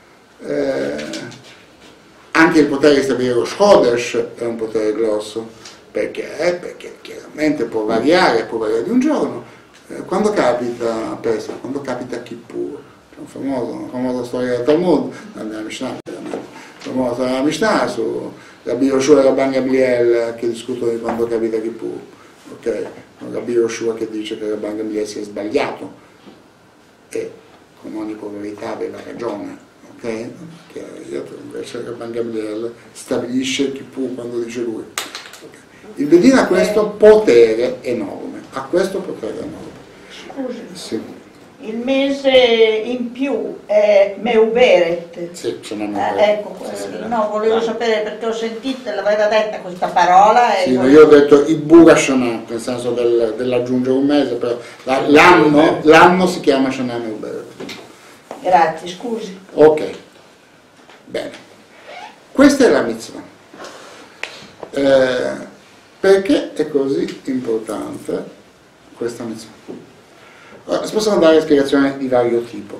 Anche il potere di stabilire lo Shodesh è un potere grosso, perché chiaramente può variare di un giorno. Quando capita Pesach, quando capita Kippur, c'è una famosa storia del Talmud, nella Mishnah, famosa storia della Mishnah su Rabbi Yoshua e Rabban Gamliel che discutono di quando capita Kippur. Okay? Rabbi Yoshua che dice che Rabban Gamliel si è sbagliato e con ogni probabilità aveva ragione. Okay? Che invece Rabban Gamliel stabilisce Kippur quando dice lui. Okay. Il Bedin ha questo potere enorme, scusi, Sì, il mese in più è Meuberet. sì, Shana Meuberet. Ecco, no, volevo sapere perché ho sentito, l'aveva detta questa parola. Sì, no, io ho detto i Bura Shana, nel senso dell'aggiungere un mese, però l'anno si chiama Shana Meuberet. Grazie, scusi. Ok, bene. Questa è la mitzvah. Perché è così importante questa mitzvah? Ora, si possono dare spiegazioni di vario tipo.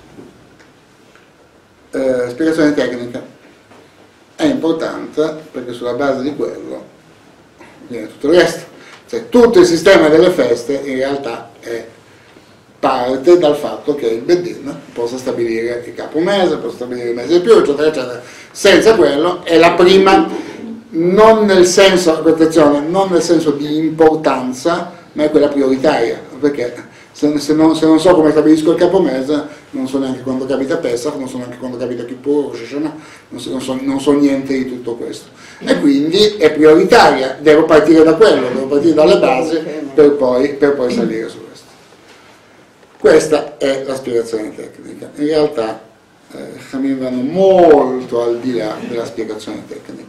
Spiegazione tecnica. È importante perché sulla base di quello viene tutto il resto. Cioè, tutto il sistema delle feste in realtà parte dal fatto che il Bedin possa stabilire il capo mese, possa stabilire il mese di più, eccetera, eccetera. Senza quello è la prima, non nel senso, attenzione, non nel senso di importanza, ma è quella prioritaria, perché se non so come stabilisco il capo mese, non so neanche quando capita Pesach, non so neanche quando capita Kippur, Rosh Hashanah, non so niente di tutto questo. E quindi è prioritaria, devo partire da quello, devo partire dalle basi per poi salire su questo. Questa è la spiegazione tecnica. In realtà Chamim vanno molto al di là della spiegazione tecnica.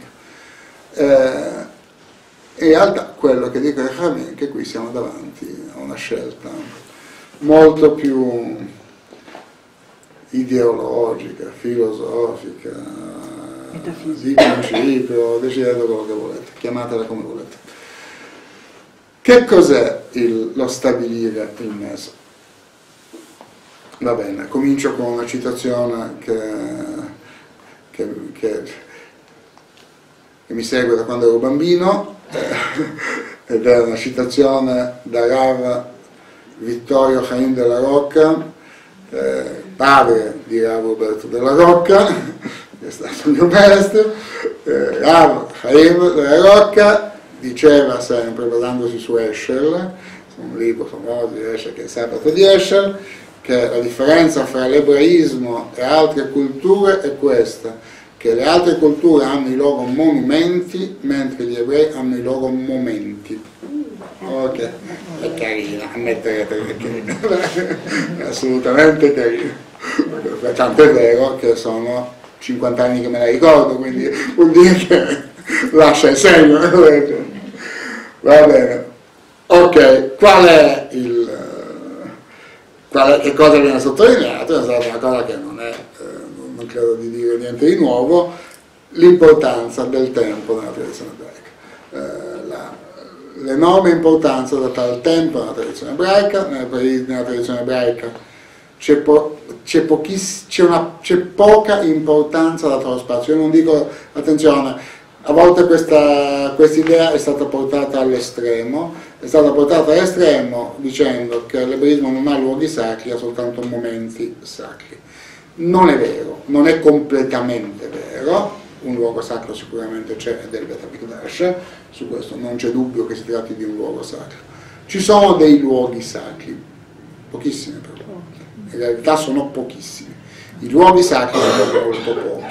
In realtà quello che dico ai Chamim è che qui siamo davanti a una scelta molto più ideologica, filosofica, di principio, decidete quello che volete, chiamatela come volete. Che cos'è lo stabilire il mese? Va bene, comincio con una citazione che mi segue da quando ero bambino, ed è una citazione da Rav Vittorio Chaim della Rocca, padre di Rav Roberto della Rocca, che è stato il mio maestro. Rav Chaim della Rocca diceva sempre, basandosi su Heschel, un libro famoso di Heschel che è il Sabato di Heschel, che la differenza fra l'ebraismo e altre culture è questa, che le altre culture hanno i loro monumenti, mentre gli ebrei hanno i loro momenti. Ok, è carina, ammetterete che è carina, è assolutamente carina. Tanto è vero che sono 50 anni che me la ricordo, quindi vuol dire che lascia il segno. Va bene. Ok, che cosa viene sottolineato? È stata una cosa che non credo di dire niente di nuovo, l'importanza del tempo nella tradizione ebraica. L'enorme importanza data al tempo nella tradizione ebraica. Nella tradizione ebraica c'è poca importanza data allo spazio. Io non dico, attenzione, a volte questa idea è stata portata all'estremo, dicendo che l'ebraismo non ha luoghi sacri, ha soltanto momenti sacri. Non è vero, non è completamente vero, un luogo sacro sicuramente c'è ed è il Bet HaMikdash, su questo non c'è dubbio che si tratti di un luogo sacro. Ci sono dei luoghi sacri, pochissimi però, in realtà sono pochissimi, i luoghi sacri sono molto pochi.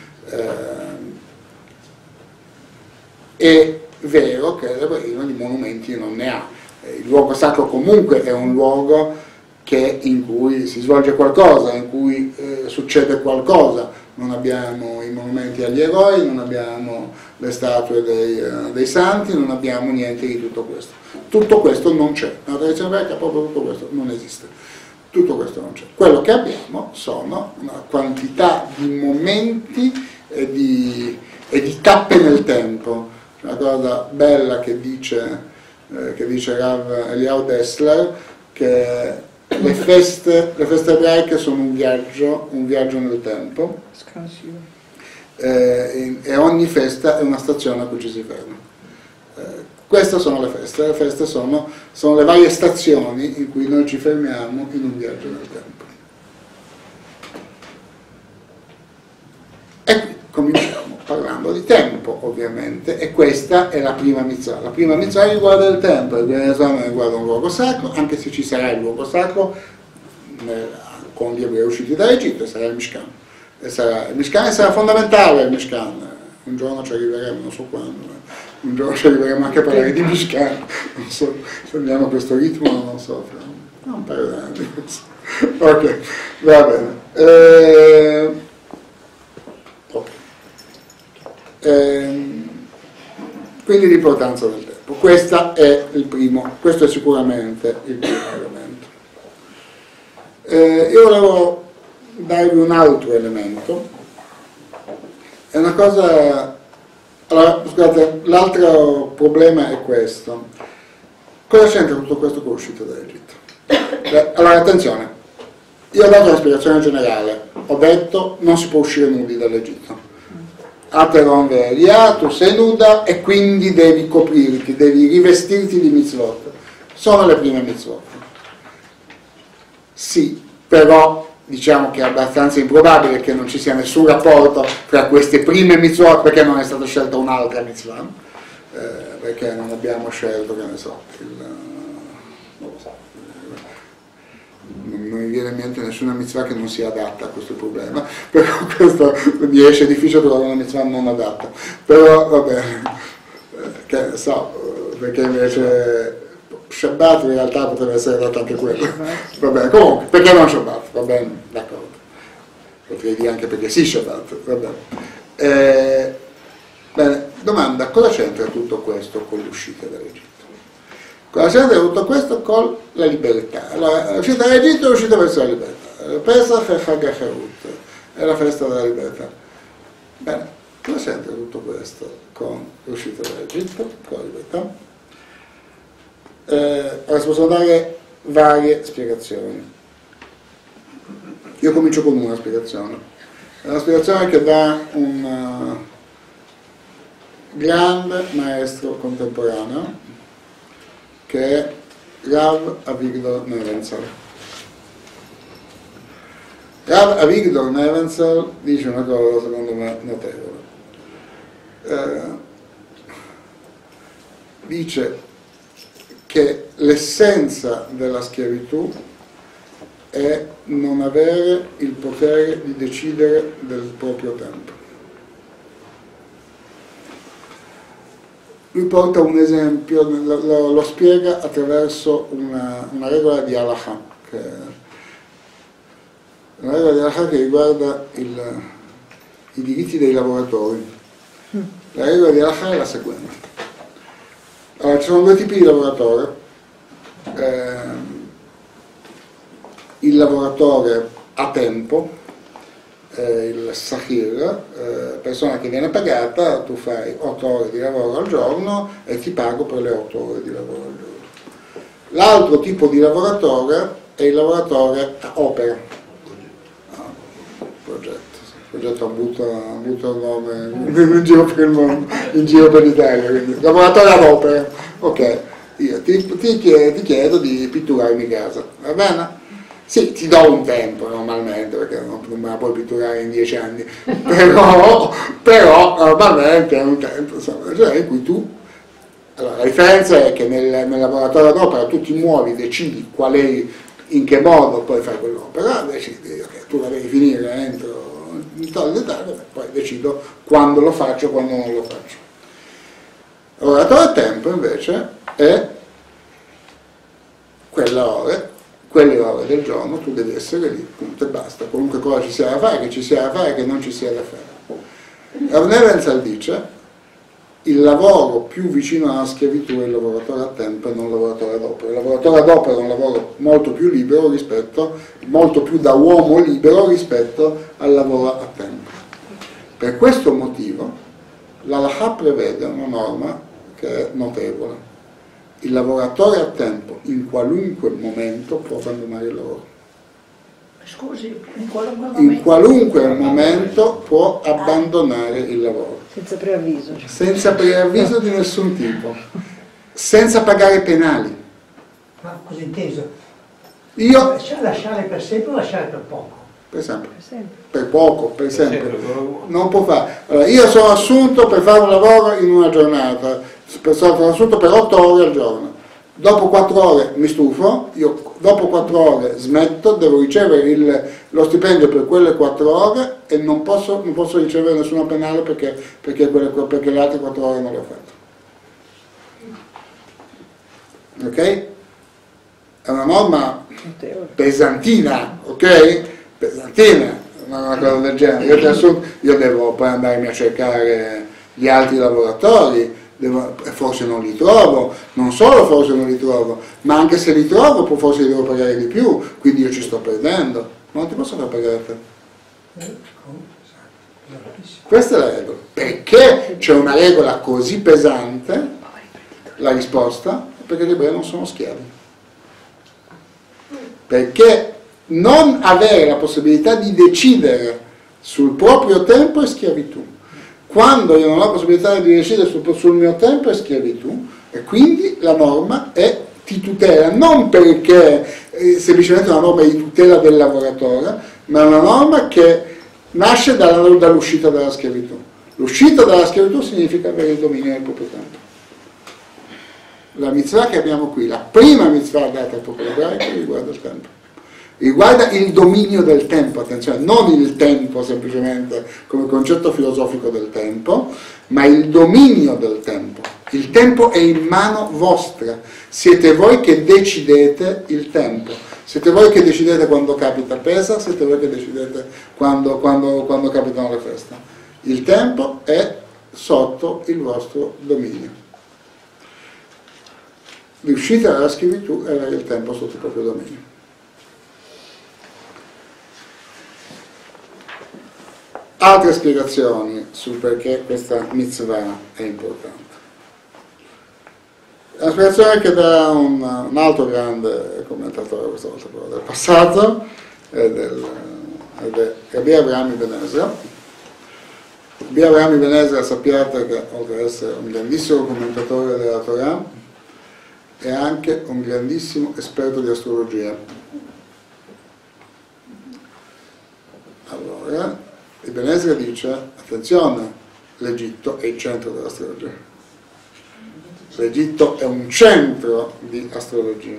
È vero che l'ebraismo di monumenti non ne ha, il luogo sacro comunque è un luogo in cui si svolge qualcosa, in cui succede qualcosa. Non abbiamo i monumenti agli eroi, non abbiamo le statue dei santi, non abbiamo niente di tutto questo. Tutto questo non c'è. Nella tradizione ebraica proprio tutto questo non esiste. Tutto questo non c'è. Quello che abbiamo sono una quantità di momenti e di tappe nel tempo. Una cosa bella che dice Rav Eliyahu Dessler, che le feste ebraiche sono un viaggio nel tempo, e ogni festa è una stazione a cui ci si ferma. Queste sono le feste sono le varie stazioni in cui noi ci fermiamo in un viaggio nel tempo. E qui cominciamo parlando di tempo, ovviamente, e questa è la prima mitzvah. La prima mitzvah riguarda il tempo, la prima mitzvah riguarda un luogo sacro, anche se ci sarà il luogo sacro con gli ebrei usciti dall'Egitto, sarà il Mishkan. Il Mishkan sarà fondamentale, il Mishkan. Un giorno ci arriveremo, non so quando, un giorno ci arriveremo anche a parlare di Mishkan, non so se andiamo a questo ritmo, non so, Non parliamo di questo. Ok, va bene. Quindi l'importanza del tempo. Questo è sicuramente il primo elemento. Io volevo darvi un altro elemento. È una cosa. Allora, scusate, l'altro problema è questo. Cosa c'entra tutto questo con l'uscita dall'Egitto? Allora, attenzione, io ho dato una spiegazione generale, ho detto non si può uscire nudi dall'Egitto. Ateron veria, tu sei nuda e quindi devi coprirti, devi rivestirti di mitzvot. Sono le prime mitzvot. Sì, però diciamo che è abbastanza improbabile che non ci sia nessun rapporto tra queste prime mitzvot, perché non è stata scelta un'altra mitzvah, perché non abbiamo scelto, che ne so, non lo so. Non mi viene in mente nessuna mitzvah che non sia adatta a questo problema, però questo mi esce difficile trovare una mitzvah non adatta, però vabbè, che ne so, perché invece Shabbat in realtà potrebbe essere adatta anche quella, va bene, comunque, perché non Shabbat, va bene, d'accordo, potrei dire anche perché sì Shabbat, va bene. Bene, domanda, cosa c'entra tutto questo con l'uscita dall'Egitto? Cosa c'entra tutto questo con la libertà? Allora, l'uscita dall'Egitto è l'uscita verso la libertà. Pesach e Chag HaCharut è la festa della libertà. Bene, cosa c'entra tutto questo con l'uscita dall'Egitto, con la libertà? Allora, si possono dare varie spiegazioni. Io comincio con una spiegazione. È una spiegazione che dà un grande maestro contemporaneo, che è Rav Avigdor Nebenzahl. Rav Avigdor Nebenzahl dice una cosa secondo me notevole. Dice che l'essenza della schiavitù è non avere il potere di decidere del proprio tempo. Lui porta un esempio, lo spiega attraverso una regola di Halakha, una regola di Halakha che riguarda i diritti dei lavoratori. La regola di Halakha è la seguente. Allora, ci sono due tipi di lavoratore. Il lavoratore a tempo, il sahir, persona che viene pagata, tu fai 8 ore di lavoro al giorno e ti pago per le 8 ore di lavoro al giorno. L'altro tipo di lavoratore è il lavoratore a opera. Progetto butto il nome in giro per il mondo, in giro per l'Italia, quindi lavoratore ad opera. Ok, io ti chiedo di pitturarmi casa, va bene? Sì, ti do un tempo normalmente, perché non me la puoi pitturare in 10 anni, però normalmente è un tempo, insomma, cioè in cui tu. Allora, la differenza è che nel laboratorio d'opera tu ti muovi, decidi in che modo poi fai quell'opera, decidi che tu la devi finire entro un tal dettaglio, poi decido quando lo faccio e quando non lo faccio. Il lavoratore a tempo invece è quelle ore del giorno, tu devi essere lì, punto e basta, qualunque cosa ci sia da fare, che ci sia da fare, che non ci sia da fare. Rav Nebenzahl dice: il lavoro più vicino alla schiavitù è il lavoratore a tempo e non il lavoratore ad opera. Il lavoratore ad opera è un lavoro molto più libero molto più da uomo libero rispetto al lavoro a tempo. Per questo motivo l'Halakha prevede una norma che è notevole. Il lavoratore a tempo in qualunque momento può abbandonare il lavoro. Scusi, in qualunque momento? In qualunque momento può abbandonare il lavoro. Senza preavviso. Senza preavviso di nessun tipo. Senza pagare penali. Ma così inteso? Io, lasciare per sempre o lasciare per poco? per sempre, Per sempre. per poco, per sempre, non può fare. Allora, io sono assunto per fare un lavoro in una giornata, sono assunto per 8 ore al giorno. Dopo 4 ore mi stufo, io dopo 4 ore smetto, devo ricevere lo stipendio per quelle 4 ore e non posso ricevere nessuna penale perché le altre 4 ore non le ho fatte. Ok? è una norma pesantina, ok? Pesantina, una cosa del genere. Io devo poi andarmi a cercare gli altri lavoratori, forse non li trovo, non solo forse non li trovo, ma anche se li trovo forse li devo pagare di più, quindi io ci sto perdendo. Ma non ti posso far pagare te. Questa è la regola. Perché c'è una regola così pesante? La risposta è perché gli ebrei non sono schiavi. Perché non avere la possibilità di decidere sul proprio tempo è schiavitù. Quando io non ho la possibilità di decidere sul mio tempo è schiavitù, e quindi la norma ti tutela, non perché è semplicemente una norma di tutela del lavoratore, ma è una norma che nasce dall'uscita dalla schiavitù. L'uscita dalla schiavitù significa avere il dominio del proprio tempo. La mitzvah che abbiamo qui, la prima mitzvah data al popolo ebraico, riguarda il tempo. Riguarda il dominio del tempo, attenzione, non il tempo semplicemente come concetto filosofico del tempo, ma il dominio del tempo. Il tempo è in mano vostra, siete voi che decidete il tempo, siete voi che decidete quando capita Pesach, siete voi che decidete quando capitano le feste. Il tempo è sotto il vostro dominio. L'uscita dalla schiavitù è avere il tempo sotto il proprio dominio. Altre spiegazioni sul perché questa mitzvah è importante. È una spiegazione che dà un altro grande commentatore, questa volta però del passato, Rabbi Avraham ibn Ezra. Rabbi Avraham ibn Ezra, sappiate che oltre ad essere un grandissimo commentatore della Torah, è anche un grandissimo esperto di astrologia. Allora, Ibn Ezra dice, attenzione, l'Egitto è il centro dell'astrologia. L'Egitto è un centro di astrologia.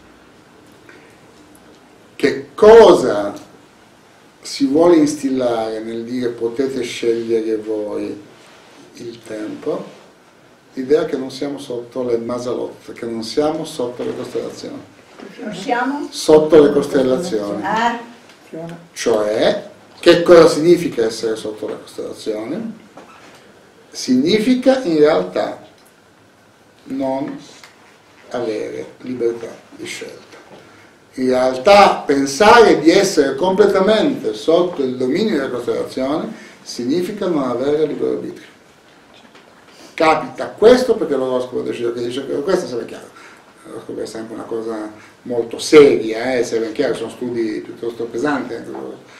Che cosa si vuole instillare nel dire potete scegliere voi il tempo? L'idea che non siamo sotto le masalot, che non siamo sotto le costellazioni. Non siamo? Sotto le costellazioni. Cioè, che cosa significa essere sotto le costellazioni? Significa in realtà non avere libertà di scelta. In realtà pensare di essere completamente sotto il dominio delle costellazioni significa non avere libero arbitrio. Capita questo perché l'oroscopo decide che dice che questo sarebbe chiaro. L'oroscopo è sempre una cosa molto seria, se ben chiaro, sono studi piuttosto pesanti anche loro.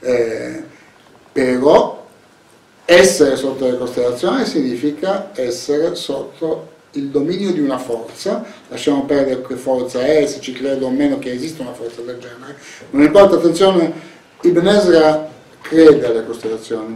Però essere sotto le costellazioni significa essere sotto il dominio di una forza. Lasciamo perdere che forza è, se ci credo o meno che esista una forza del genere, non importa. Attenzione, Ibn Ezra crede alle costellazioni,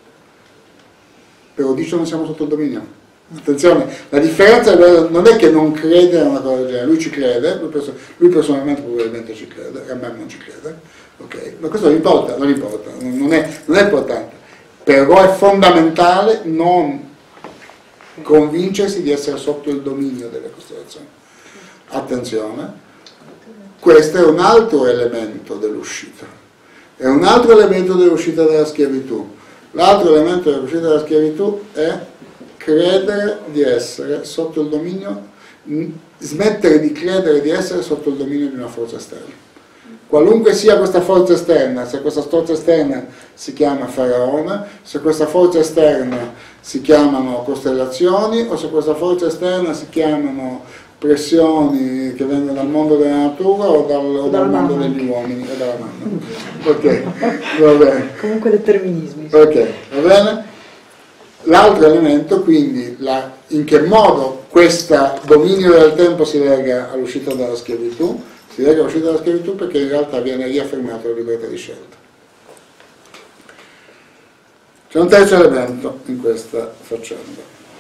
però dice non siamo sotto il dominio. Attenzione, la differenza non è che non crede a una cosa del genere, lui ci crede, lui personalmente probabilmente ci crede, a me non ci crede, ok? Ma questo non importa, non è importante, però è fondamentale non convincersi di essere sotto il dominio delle costellazioni. Attenzione, questo è un altro elemento dell'uscita, è un altro elemento dell'uscita dalla schiavitù. L'altro elemento dell'uscita dalla schiavitù è credere di essere sotto il dominio, smettere di credere di essere sotto il dominio di una forza esterna. Qualunque sia questa forza esterna, se questa forza esterna si chiama Faraone, se questa forza esterna si chiamano costellazioni, o se questa forza esterna si chiamano pressioni che vengono dal mondo della natura o dal mondo degli uomini e dalla mamma. Ok, va bene. Comunque determinismi. Ok, va bene? L'altro elemento, quindi, in che modo questo dominio del tempo si lega all'uscita dalla schiavitù? Si lega all'uscita dalla schiavitù perché in realtà viene riaffermata la libertà di scelta. C'è un terzo elemento in questa faccenda.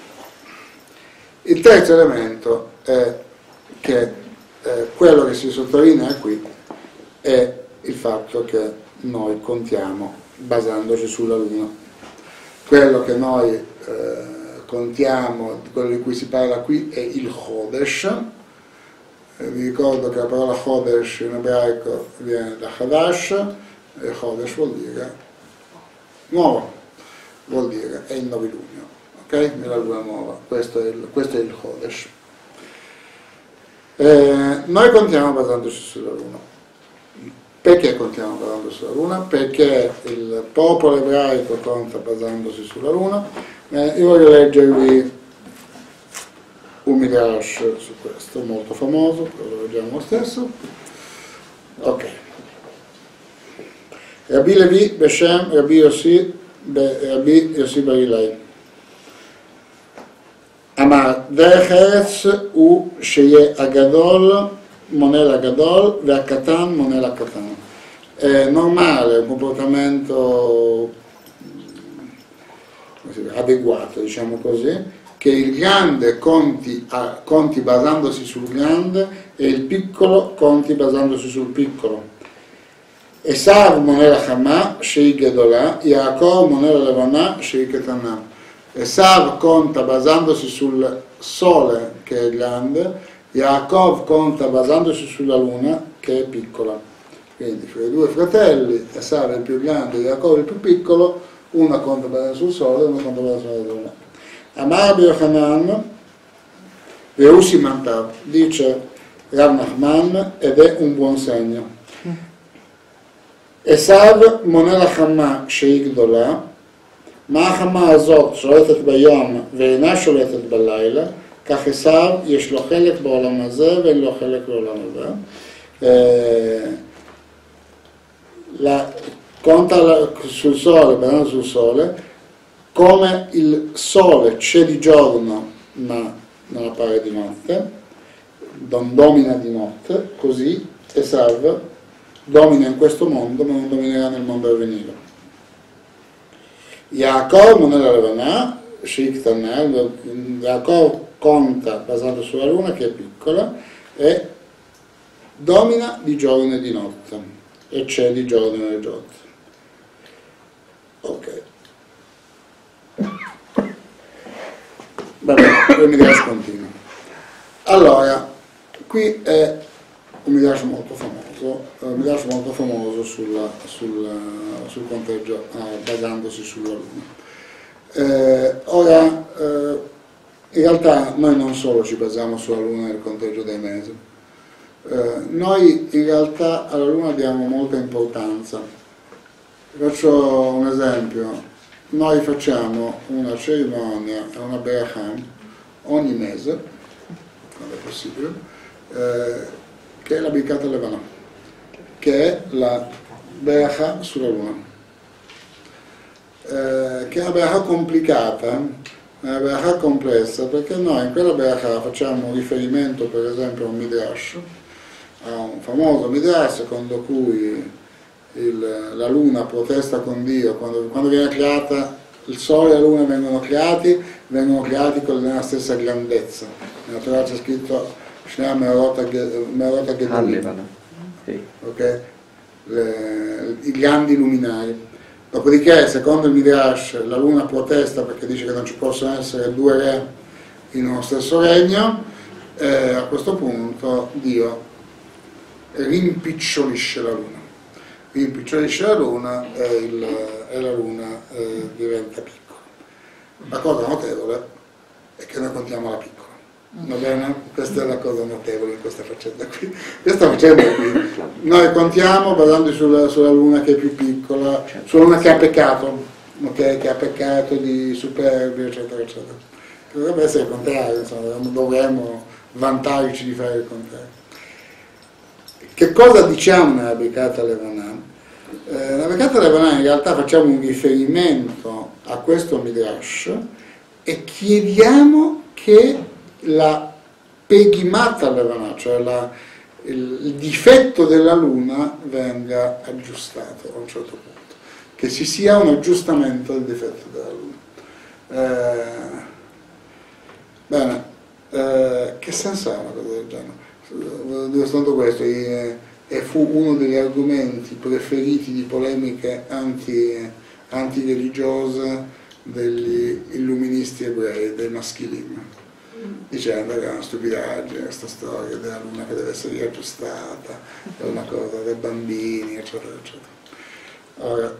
Il terzo elemento è che quello che si sottolinea qui è il fatto che noi contiamo basandoci sulla Luna. Quello che noi contiamo, quello di cui si parla qui è il Chodesh, Vi ricordo che la parola Chodesh in ebraico viene da Hadash, e Chodesh vuol dire nuovo, vuol dire è il novilunio, ok? Nella luna nuova, questo è il Chodesh. Noi contiamo basandoci sulla luna. Perché contiamo basandosi sulla luna? Perché il popolo ebraico conta basandosi sulla luna. Io voglio leggervi un midrash su questo, molto famoso, lo leggiamo lo stesso. Ok. Rabbi Levi Beshem Rabbi Yossi בר אילאי אמר דרך ארץ הוא שיהיה הגדול mone l'Agadol e הקטן mone l'Akatan. È normale, un comportamento adeguato, diciamo così, che il grande conti basandosi sul grande e il piccolo conti basandosi sul piccolo. Esav mone la Chama, Shei Gedola, Yaakov mone la Levana, Shei Ketana. Esav conta basandosi sul sole, che è grande, Yaakov conta basandosi sulla luna, che è piccola. Quindi fra i due fratelli, Esav è il più grande, Yaakov è il più piccolo, una conta basandosi sul sole e una conta basandosi sulla luna. Amar Rabbi Yochanan, Veusi Mantav, dice Rav Nachman, ed è un buon segno. Esav mone la Chama שהיא גדולה, מה החמה הזאת שולטת ביום ואינה שולטת בלילה, כך עשיו יש לו חלק בעולם הזה ואין לו חלק בעולם הזה. Conta sul sole, banano sul sole, come il sole c'è di giorno ma non appare di notte, non domina di notte, così Esav domina in questo mondo ma non dominerà nel mondo a venire. Yaakov non è la Levana, Yaakov conta basato sulla luna che è piccola e domina di giorno e di notte e c'è di giorno e di notte. Ok. Vabbè, il midrash continua. Allora, qui è un midrash molto famoso sul conteggio basandosi sulla luna. Ora, in realtà noi non solo ci basiamo sulla luna nel conteggio dei mesi, noi in realtà alla luna diamo molta importanza. Faccio un esempio. Noi facciamo una cerimonia, una berachah ogni mese, quando è possibile, che è la Birkat Levana, che è la berachah sulla luna, che è una berachah complicata, una berachah complessa, perché noi in quella berachah facciamo riferimento per esempio a un midrash, a un famoso midrash secondo cui la luna protesta con Dio, quando viene creata il sole e la luna vengono creati con la stessa grandezza. Nella Torah c'è scritto Shnei Meorot Gedolim, okay? I grandi luminari. Dopodiché, secondo il Midrash, la luna protesta perché dice che non ci possono essere due re in uno stesso regno, e a questo punto Dio rimpicciolisce la luna. Rimpicciolisce la luna e la luna diventa piccola. La cosa notevole è che noi contiamo la piccola, va bene? Questa è la cosa notevole in questa faccenda qui. Questa faccenda qui, noi contiamo basandoci sulla luna che è più piccola, sulla luna che ha peccato, okay? Che ha peccato di superbia, eccetera, eccetera. Che dovrebbe essere il contrario, insomma, dovremmo vantarci di fare il contrario. Che cosa diciamo nella Birkat Levana? Nella Birkat Levana in realtà facciamo un riferimento a questo midrash e chiediamo che la pegimata Levana, cioè il difetto della luna, venga aggiustato a un certo punto, che ci sia un aggiustamento del difetto della luna. Bene, che senso ha una cosa del genere? Dove soltanto questo e fu uno degli argomenti preferiti di polemiche antireligiose degli illuministi ebrei, dei maschilim. dicendo che è una stupidaggine questa storia della luna che deve essere riaggiustata, è una cosa dei bambini, eccetera, eccetera. Ora,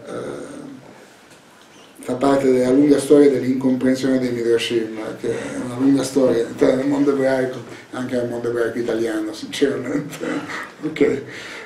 fa parte della lunga storia dell'incomprensione dei Midrashim, che è una lunga storia nel mondo ebraico, anche nel mondo ebraico italiano, sinceramente. Ok.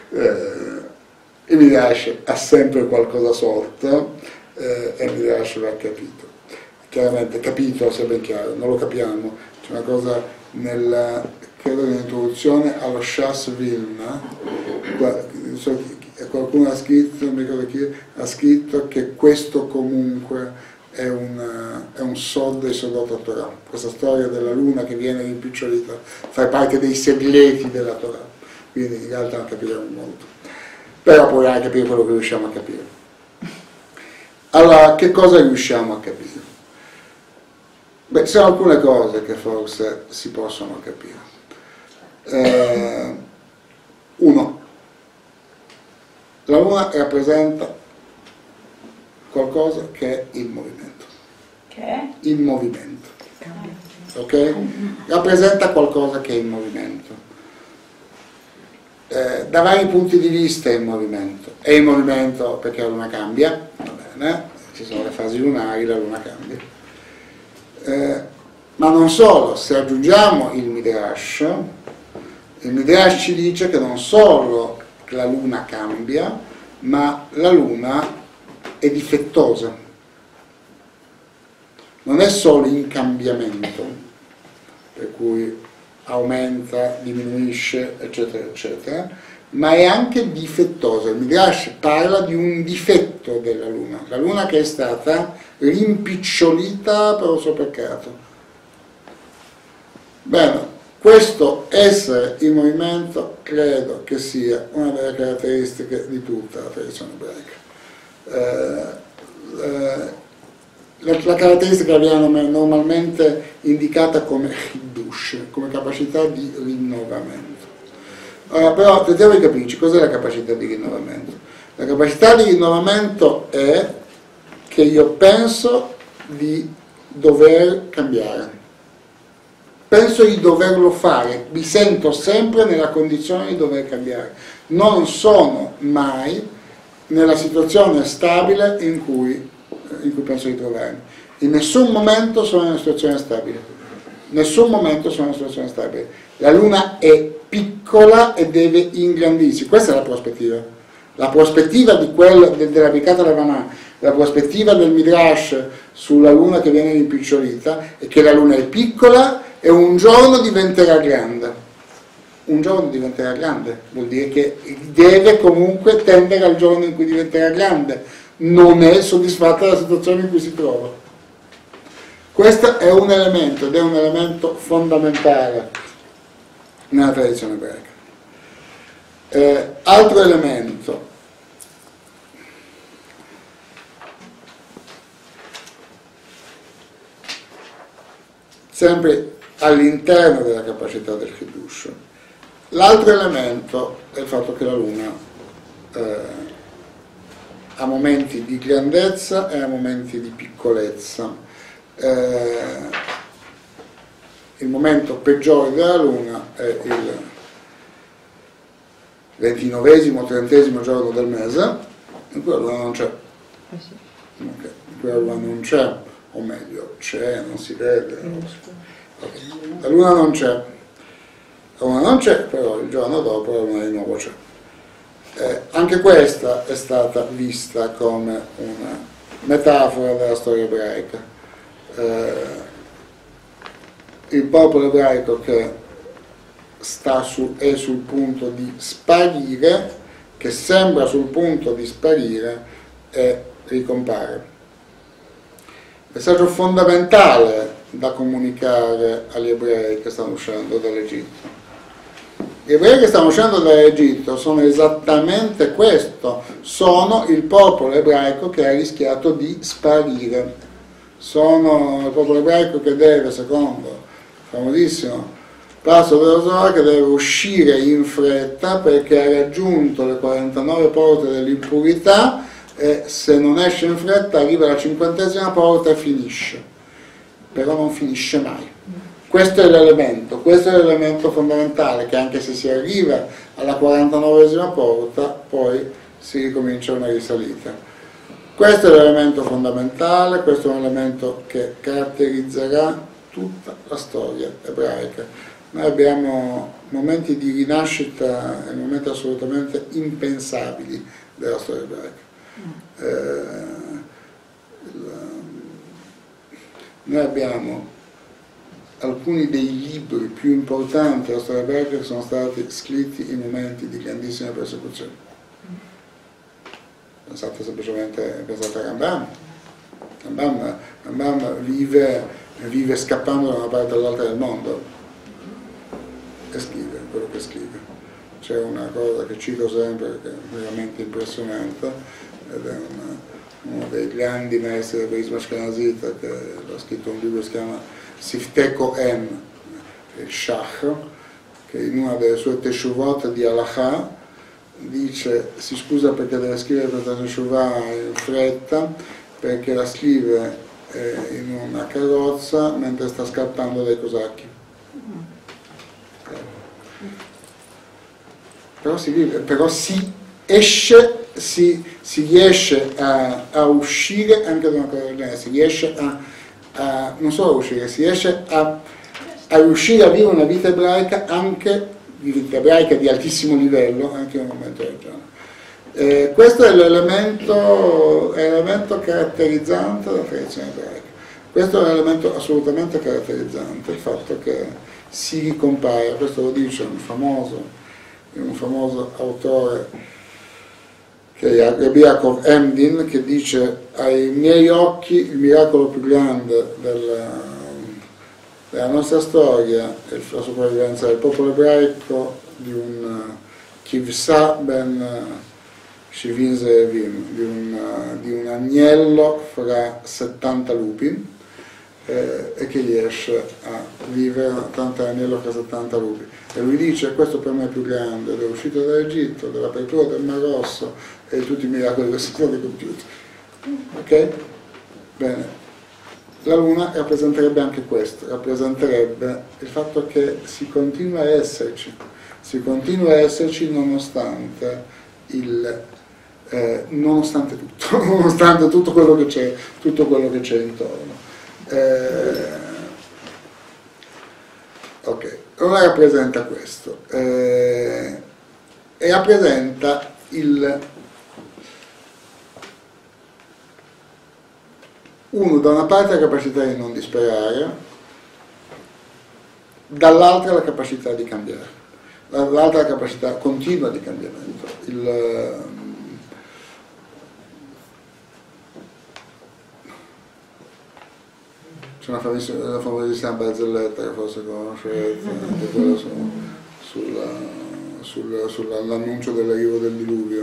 Il Midrash ha sempre qualcosa sotto e il Midrash va capito. Chiaramente, capito, sia ben chiaro, non lo capiamo. C'è una cosa credo nell'introduzione allo Shas Vilna, qualcuno ha scritto, non mi ricordo chi, ha scritto che questo comunque è un sod dei Sodot Torah. Questa storia della luna che viene rimpicciolita fa parte dei segreti della Torah, quindi in realtà non capiremo molto. Però puoi anche capire quello che riusciamo a capire. Allora, che cosa riusciamo a capire? Beh, sono alcune cose che forse si possono capire. Uno, la luna rappresenta qualcosa che è in movimento. Che è? In movimento. Ok? Rappresenta qualcosa che è in movimento. Da vari punti di vista è in movimento. È in movimento perché la luna cambia, va bene, ci sono le fasi lunari, la luna cambia. Ma non solo, se aggiungiamo il Midrash ci dice che non solo la luna cambia, ma la luna è difettosa. Non è solo in cambiamento, per cui aumenta, diminuisce, eccetera, eccetera, ma è anche difettosa. Il Midrash parla di un difetto della luna, la luna che è stata rimpicciolita per il suo peccato. Bene, questo essere in movimento credo che sia una delle caratteristiche di tutta la tradizione ebraica. La caratteristica viene normalmente indicata come Hiddush, come capacità di rinnovamento. Ora però tentiamo di capirci cos'è la capacità di rinnovamento. La capacità di rinnovamento è che io penso di dover cambiare, penso di doverlo fare, mi sento sempre nella condizione di dover cambiare, non sono mai nella situazione stabile in cui penso di trovarmi. In nessun momento sono in una situazione stabile, nessun momento sono in una situazione stabile. La luna è piccola e deve ingrandirsi, questa è la prospettiva. La prospettiva della Birkat HaHavana, la prospettiva del Midrash sulla luna che viene rimpicciolita è che la luna è piccola e un giorno diventerà grande. Un giorno diventerà grande, vuol dire che deve comunque tendere al giorno in cui diventerà grande, non è soddisfatta della situazione in cui si trova. Questo è un elemento, ed è un elemento fondamentale nella tradizione ebraica. Altro elemento, sempre all'interno della capacità del Hiddush, l'altro elemento è il fatto che la luna ha momenti di grandezza e ha momenti di piccolezza. Il momento peggiore della luna è il 29esimo, 30esimo giorno del mese, in cui la luna non c'è. Okay. In cui la luna non c'è, o meglio, c'è, non si vede. Okay. La luna non c'è. La luna non c'è, però il giorno dopo la luna di nuovo c'è. Anche questa è stata vista come una metafora della storia ebraica. Il popolo ebraico che è sul punto di sparire, che sembra sul punto di sparire e ricompare. Il messaggio fondamentale da comunicare agli ebrei che stanno uscendo dall'Egitto. Gli ebrei che stanno uscendo dall'Egitto sono esattamente questo, sono il popolo ebraico che ha rischiato di sparire, sono il popolo ebraico che deve, secondo il famosissimo passo dello Zohar, che deve uscire in fretta perché ha raggiunto le 49 porte dell'impurità e se non esce in fretta arriva alla 50esima porta e finisce, però non finisce mai. Questo è l'elemento fondamentale, che anche se si arriva alla 49esima porta, poi si ricomincia una risalita. Questo è l'elemento fondamentale, questo è un elemento che caratterizzerà tutta la storia ebraica. Noi abbiamo momenti di rinascita e momenti assolutamente impensabili della storia ebraica. Noi abbiamo alcuni dei libri più importanti della storia ebraica che sono stati scritti in momenti di grandissima persecuzione. Pensate semplicemente a Rambam. Rambam vive scappando da una parte all'altra del mondo e scrive quello che scrive. C'è una cosa che cito sempre che è veramente impressionante, ed è uno dei grandi maestri del budismo ashkenazita, che ha scritto un libro che si chiama Siftei Kohen, il Shach, che in una delle sue teshuvot di Halakha dice, si scusa perché deve scrivere questa teshuvah in fretta, perché la scrive in una carrozza mentre sta scappando dai cosacchi. Però si esce, si riesce a uscire anche da una cosa del genere, si riesce non solo a uscire, si riesce a riuscire a vivere una vita ebraica, anche vita ebraica di altissimo livello, anche in un momento del genere. Questo è l'elemento caratterizzante della tradizione ebraica. Questo è un elemento assolutamente caratterizzante, il fatto che si ricompare, questo lo dice un famoso autore, che è Rabbi Yaakov Emdin, che dice: ai miei occhi il miracolo più grande della nostra storia è la sopravvivenza del popolo ebraico di un Kivsa ben Shivin Zeevim, di un agnello fra 70 lupi, e che riesce a vivere tanto agnello fra 70 lupi. E lui dice: questo per me è più grande dell'uscita dall'Egitto, dell'apertura del Mar Rosso e di tutti i miracoli che sono stati compiuti. Ok? Bene. La Luna rappresenterebbe anche questo, rappresenterebbe il fatto che si continua a esserci nonostante tutto quello che c'è intorno. Ok, allora rappresenta questo, e rappresenta da una parte la capacità di non disperare, dall'altra la capacità di cambiare, dall'altra la capacità continua di cambiamento. C'è una famosissima barzelletta che forse conoscete, anche quella sull'annuncio dell'arrivo del diluvio,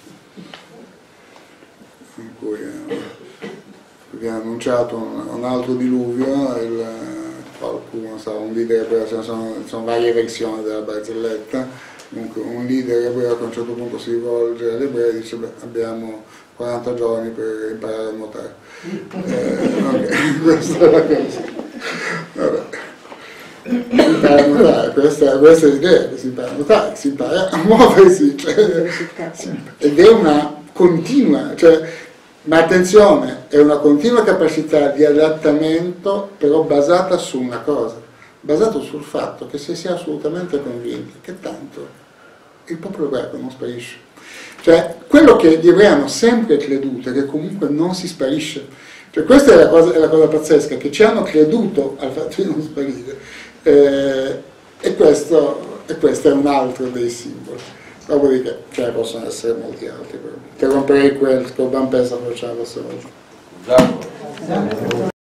in cui viene annunciato un altro diluvio, qualcuno sa, un leader ebreo, sono varie versioni della barzelletta, comunque un leader ebreo che a un certo punto si rivolge agli ebrei e dice: beh, abbiamo 40 giorni per imparare a nuotare. Okay, questa è la cosa. Vabbè. Si impara a nuotare, questa è l'idea, che si impara a nuotare, si impara a muoversi, ed è una continua, ma attenzione, è una continua capacità di adattamento, però basata su una cosa, basato sul fatto che si sia assolutamente convinti che tanto il popolo ebraico non sparisce. Quello che gli ebrei hanno sempre creduto è che comunque non si sparisce. Questa è la cosa pazzesca, che ci hanno creduto al fatto di non sparire. E questo è un altro dei simboli. Dopodiché ce ne possono essere molti altri. Interromperei quel Corban Pesach, facciamo la prossima volta.